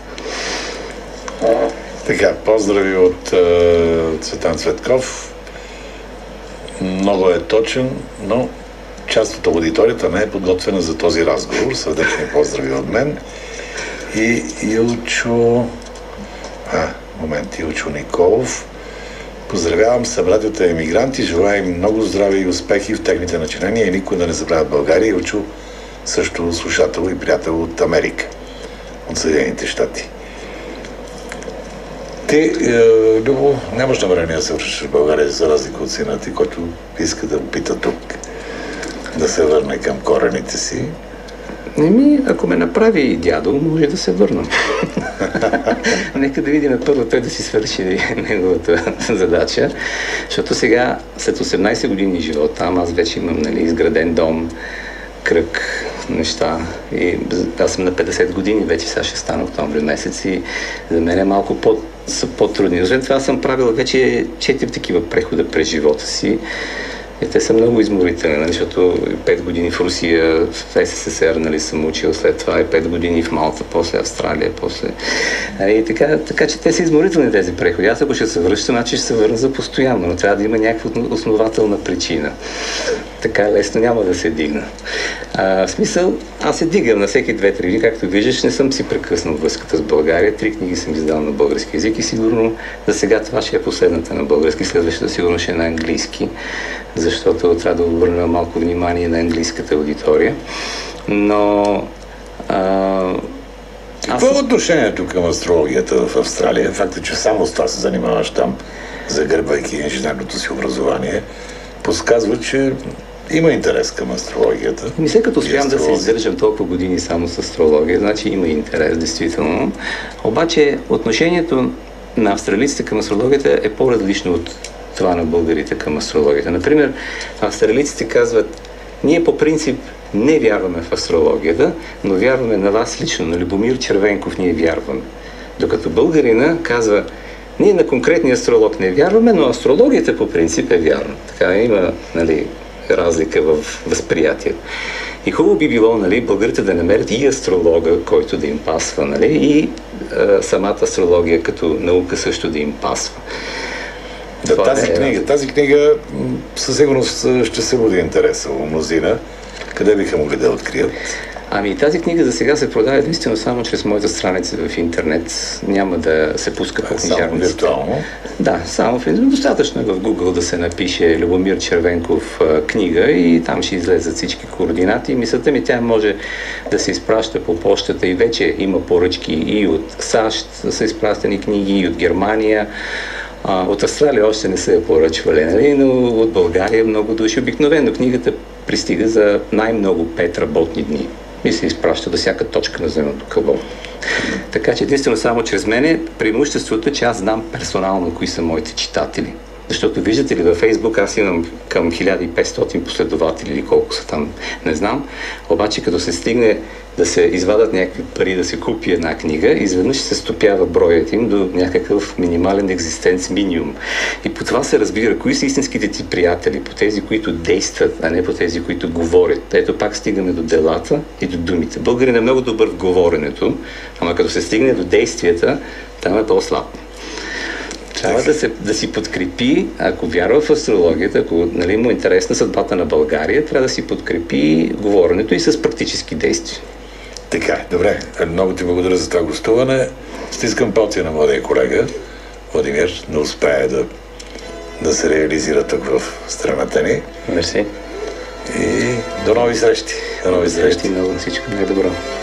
Така, поздрави от Цветан Цветков. Много е точен, но част от аудиторията не е подготвена за този разговор. Сърдечни поздрави от мен. И Илчо Николов. Поздравявам събратята емигранти, желая им много здраве и успехи в техните начинания и никой да не забравя България. Илчо също слушател и приятел от Америка, от Съединените щати. Ти, Любо, нямаш намерение да се връщаш в България, за разлика от сина ти, който иска да опита тук да се върне към корените си. Ако ме направи дядо, може да се върна. Нека да видим първо той да си свърши неговата задача, защото сега, след 18 години живот, там аз вече имам изграден дом, кръг, неща. И аз съм на 50 години, вече сега ще стана октомври месец и за мен е малко по-трудни. Освен това съм правил вече 4 такива прехода през живота си. И те са много изморителни, защото 5 години в Русия, в СССР съм учил, след това и 5 години в Малта, после Австралия, после... Така че те са изморителни тези преходи. Аз ако ще се връщам, значи ще се върна за постоянно, но трябва да има някаква основателна причина. Така лесно няма да се дигна. В смисъл, аз се дигам на всеки 2-3 години, както виждаш, не съм си прекъснал връзката с България. 3 книги съм издал на български език и сигурно за сега това ще е последната на български, следващата сигурно ще е на английски, защото трябва да обърна малко внимание на английската аудитория. Но... Какво е отношението към астрологията в Австралия? Факт е, че само с това се занимаваш там, загърбвайки инженерното си образование, подсказва, че има интерес към астрологията. След като успявам да се издържам толкова години само с астрология, значи има интерес, действително. Обаче отношението на австралийците към астрологията е по-различно от това на българите към астрологията. Например, австралийците казват, ние по принцип не вярваме в астрологията, но вярваме на вас лично, на Любомир Червенков ние вярваме. Докато българина казва, ние на конкретния астролог не вярваме, но астрологията по принцип е вярна. Така има, разлика в възприятието. И хубаво би било, българите да намерят и астролога, който да им пасва, и самата астрология като наука също да им пасва. Да, тази книга със сигурност ще се буди интереса у мнозина. Къде биха могли да открият? Тази книга за сега се продава единствено само чрез моята страница в интернет. Няма да се пуска по книжарниците. Само виртуално? Да, само в интернет. Достатъчно е в Google да се напише Любомир Червенков книга и там ще излезат всички координати. Мисълта ми, тя може да се изпраща по почтата и вече има поръчки и от САЩ са изпращани книги, и от Германия. От Австралия още не се е поръчвали, но от България много души. Обикновено книгата пристига за най-много 5 работни дни и се изпраща до всяка точка на земното кълбо. Така че единствено само чрез мене преимуществото е, че аз знам персонално кои са моите читатели. Защото виждате ли, във Фейсбук аз имам към 1500 последователи или колко са там, не знам. Обаче като се стигне да се извадат някакви пари да се купи една книга, изведнъж се стопява броят им до някакъв минимален екзистенц минимум. И по това се разбира кои са истинските ти приятели, по тези, които действат, а не по тези, които говорят. Ето пак стигаме до делата и до думите. Българин е много добър в говоренето, ама като се стигне до действията, там е по-слаб. Трябва да си подкрепи, ако вярва в астрологията, ако му е интересна съдбата на България, трябва да си подкрепи говоренето и с практически действия. Така, добре. Много ти благодаря за това гостуване. Стискам палци на младия колега Владимир да успее да се реализира тук в страната ни. Мерси. И до нови срещи. До нови срещи и много всичко най-добро.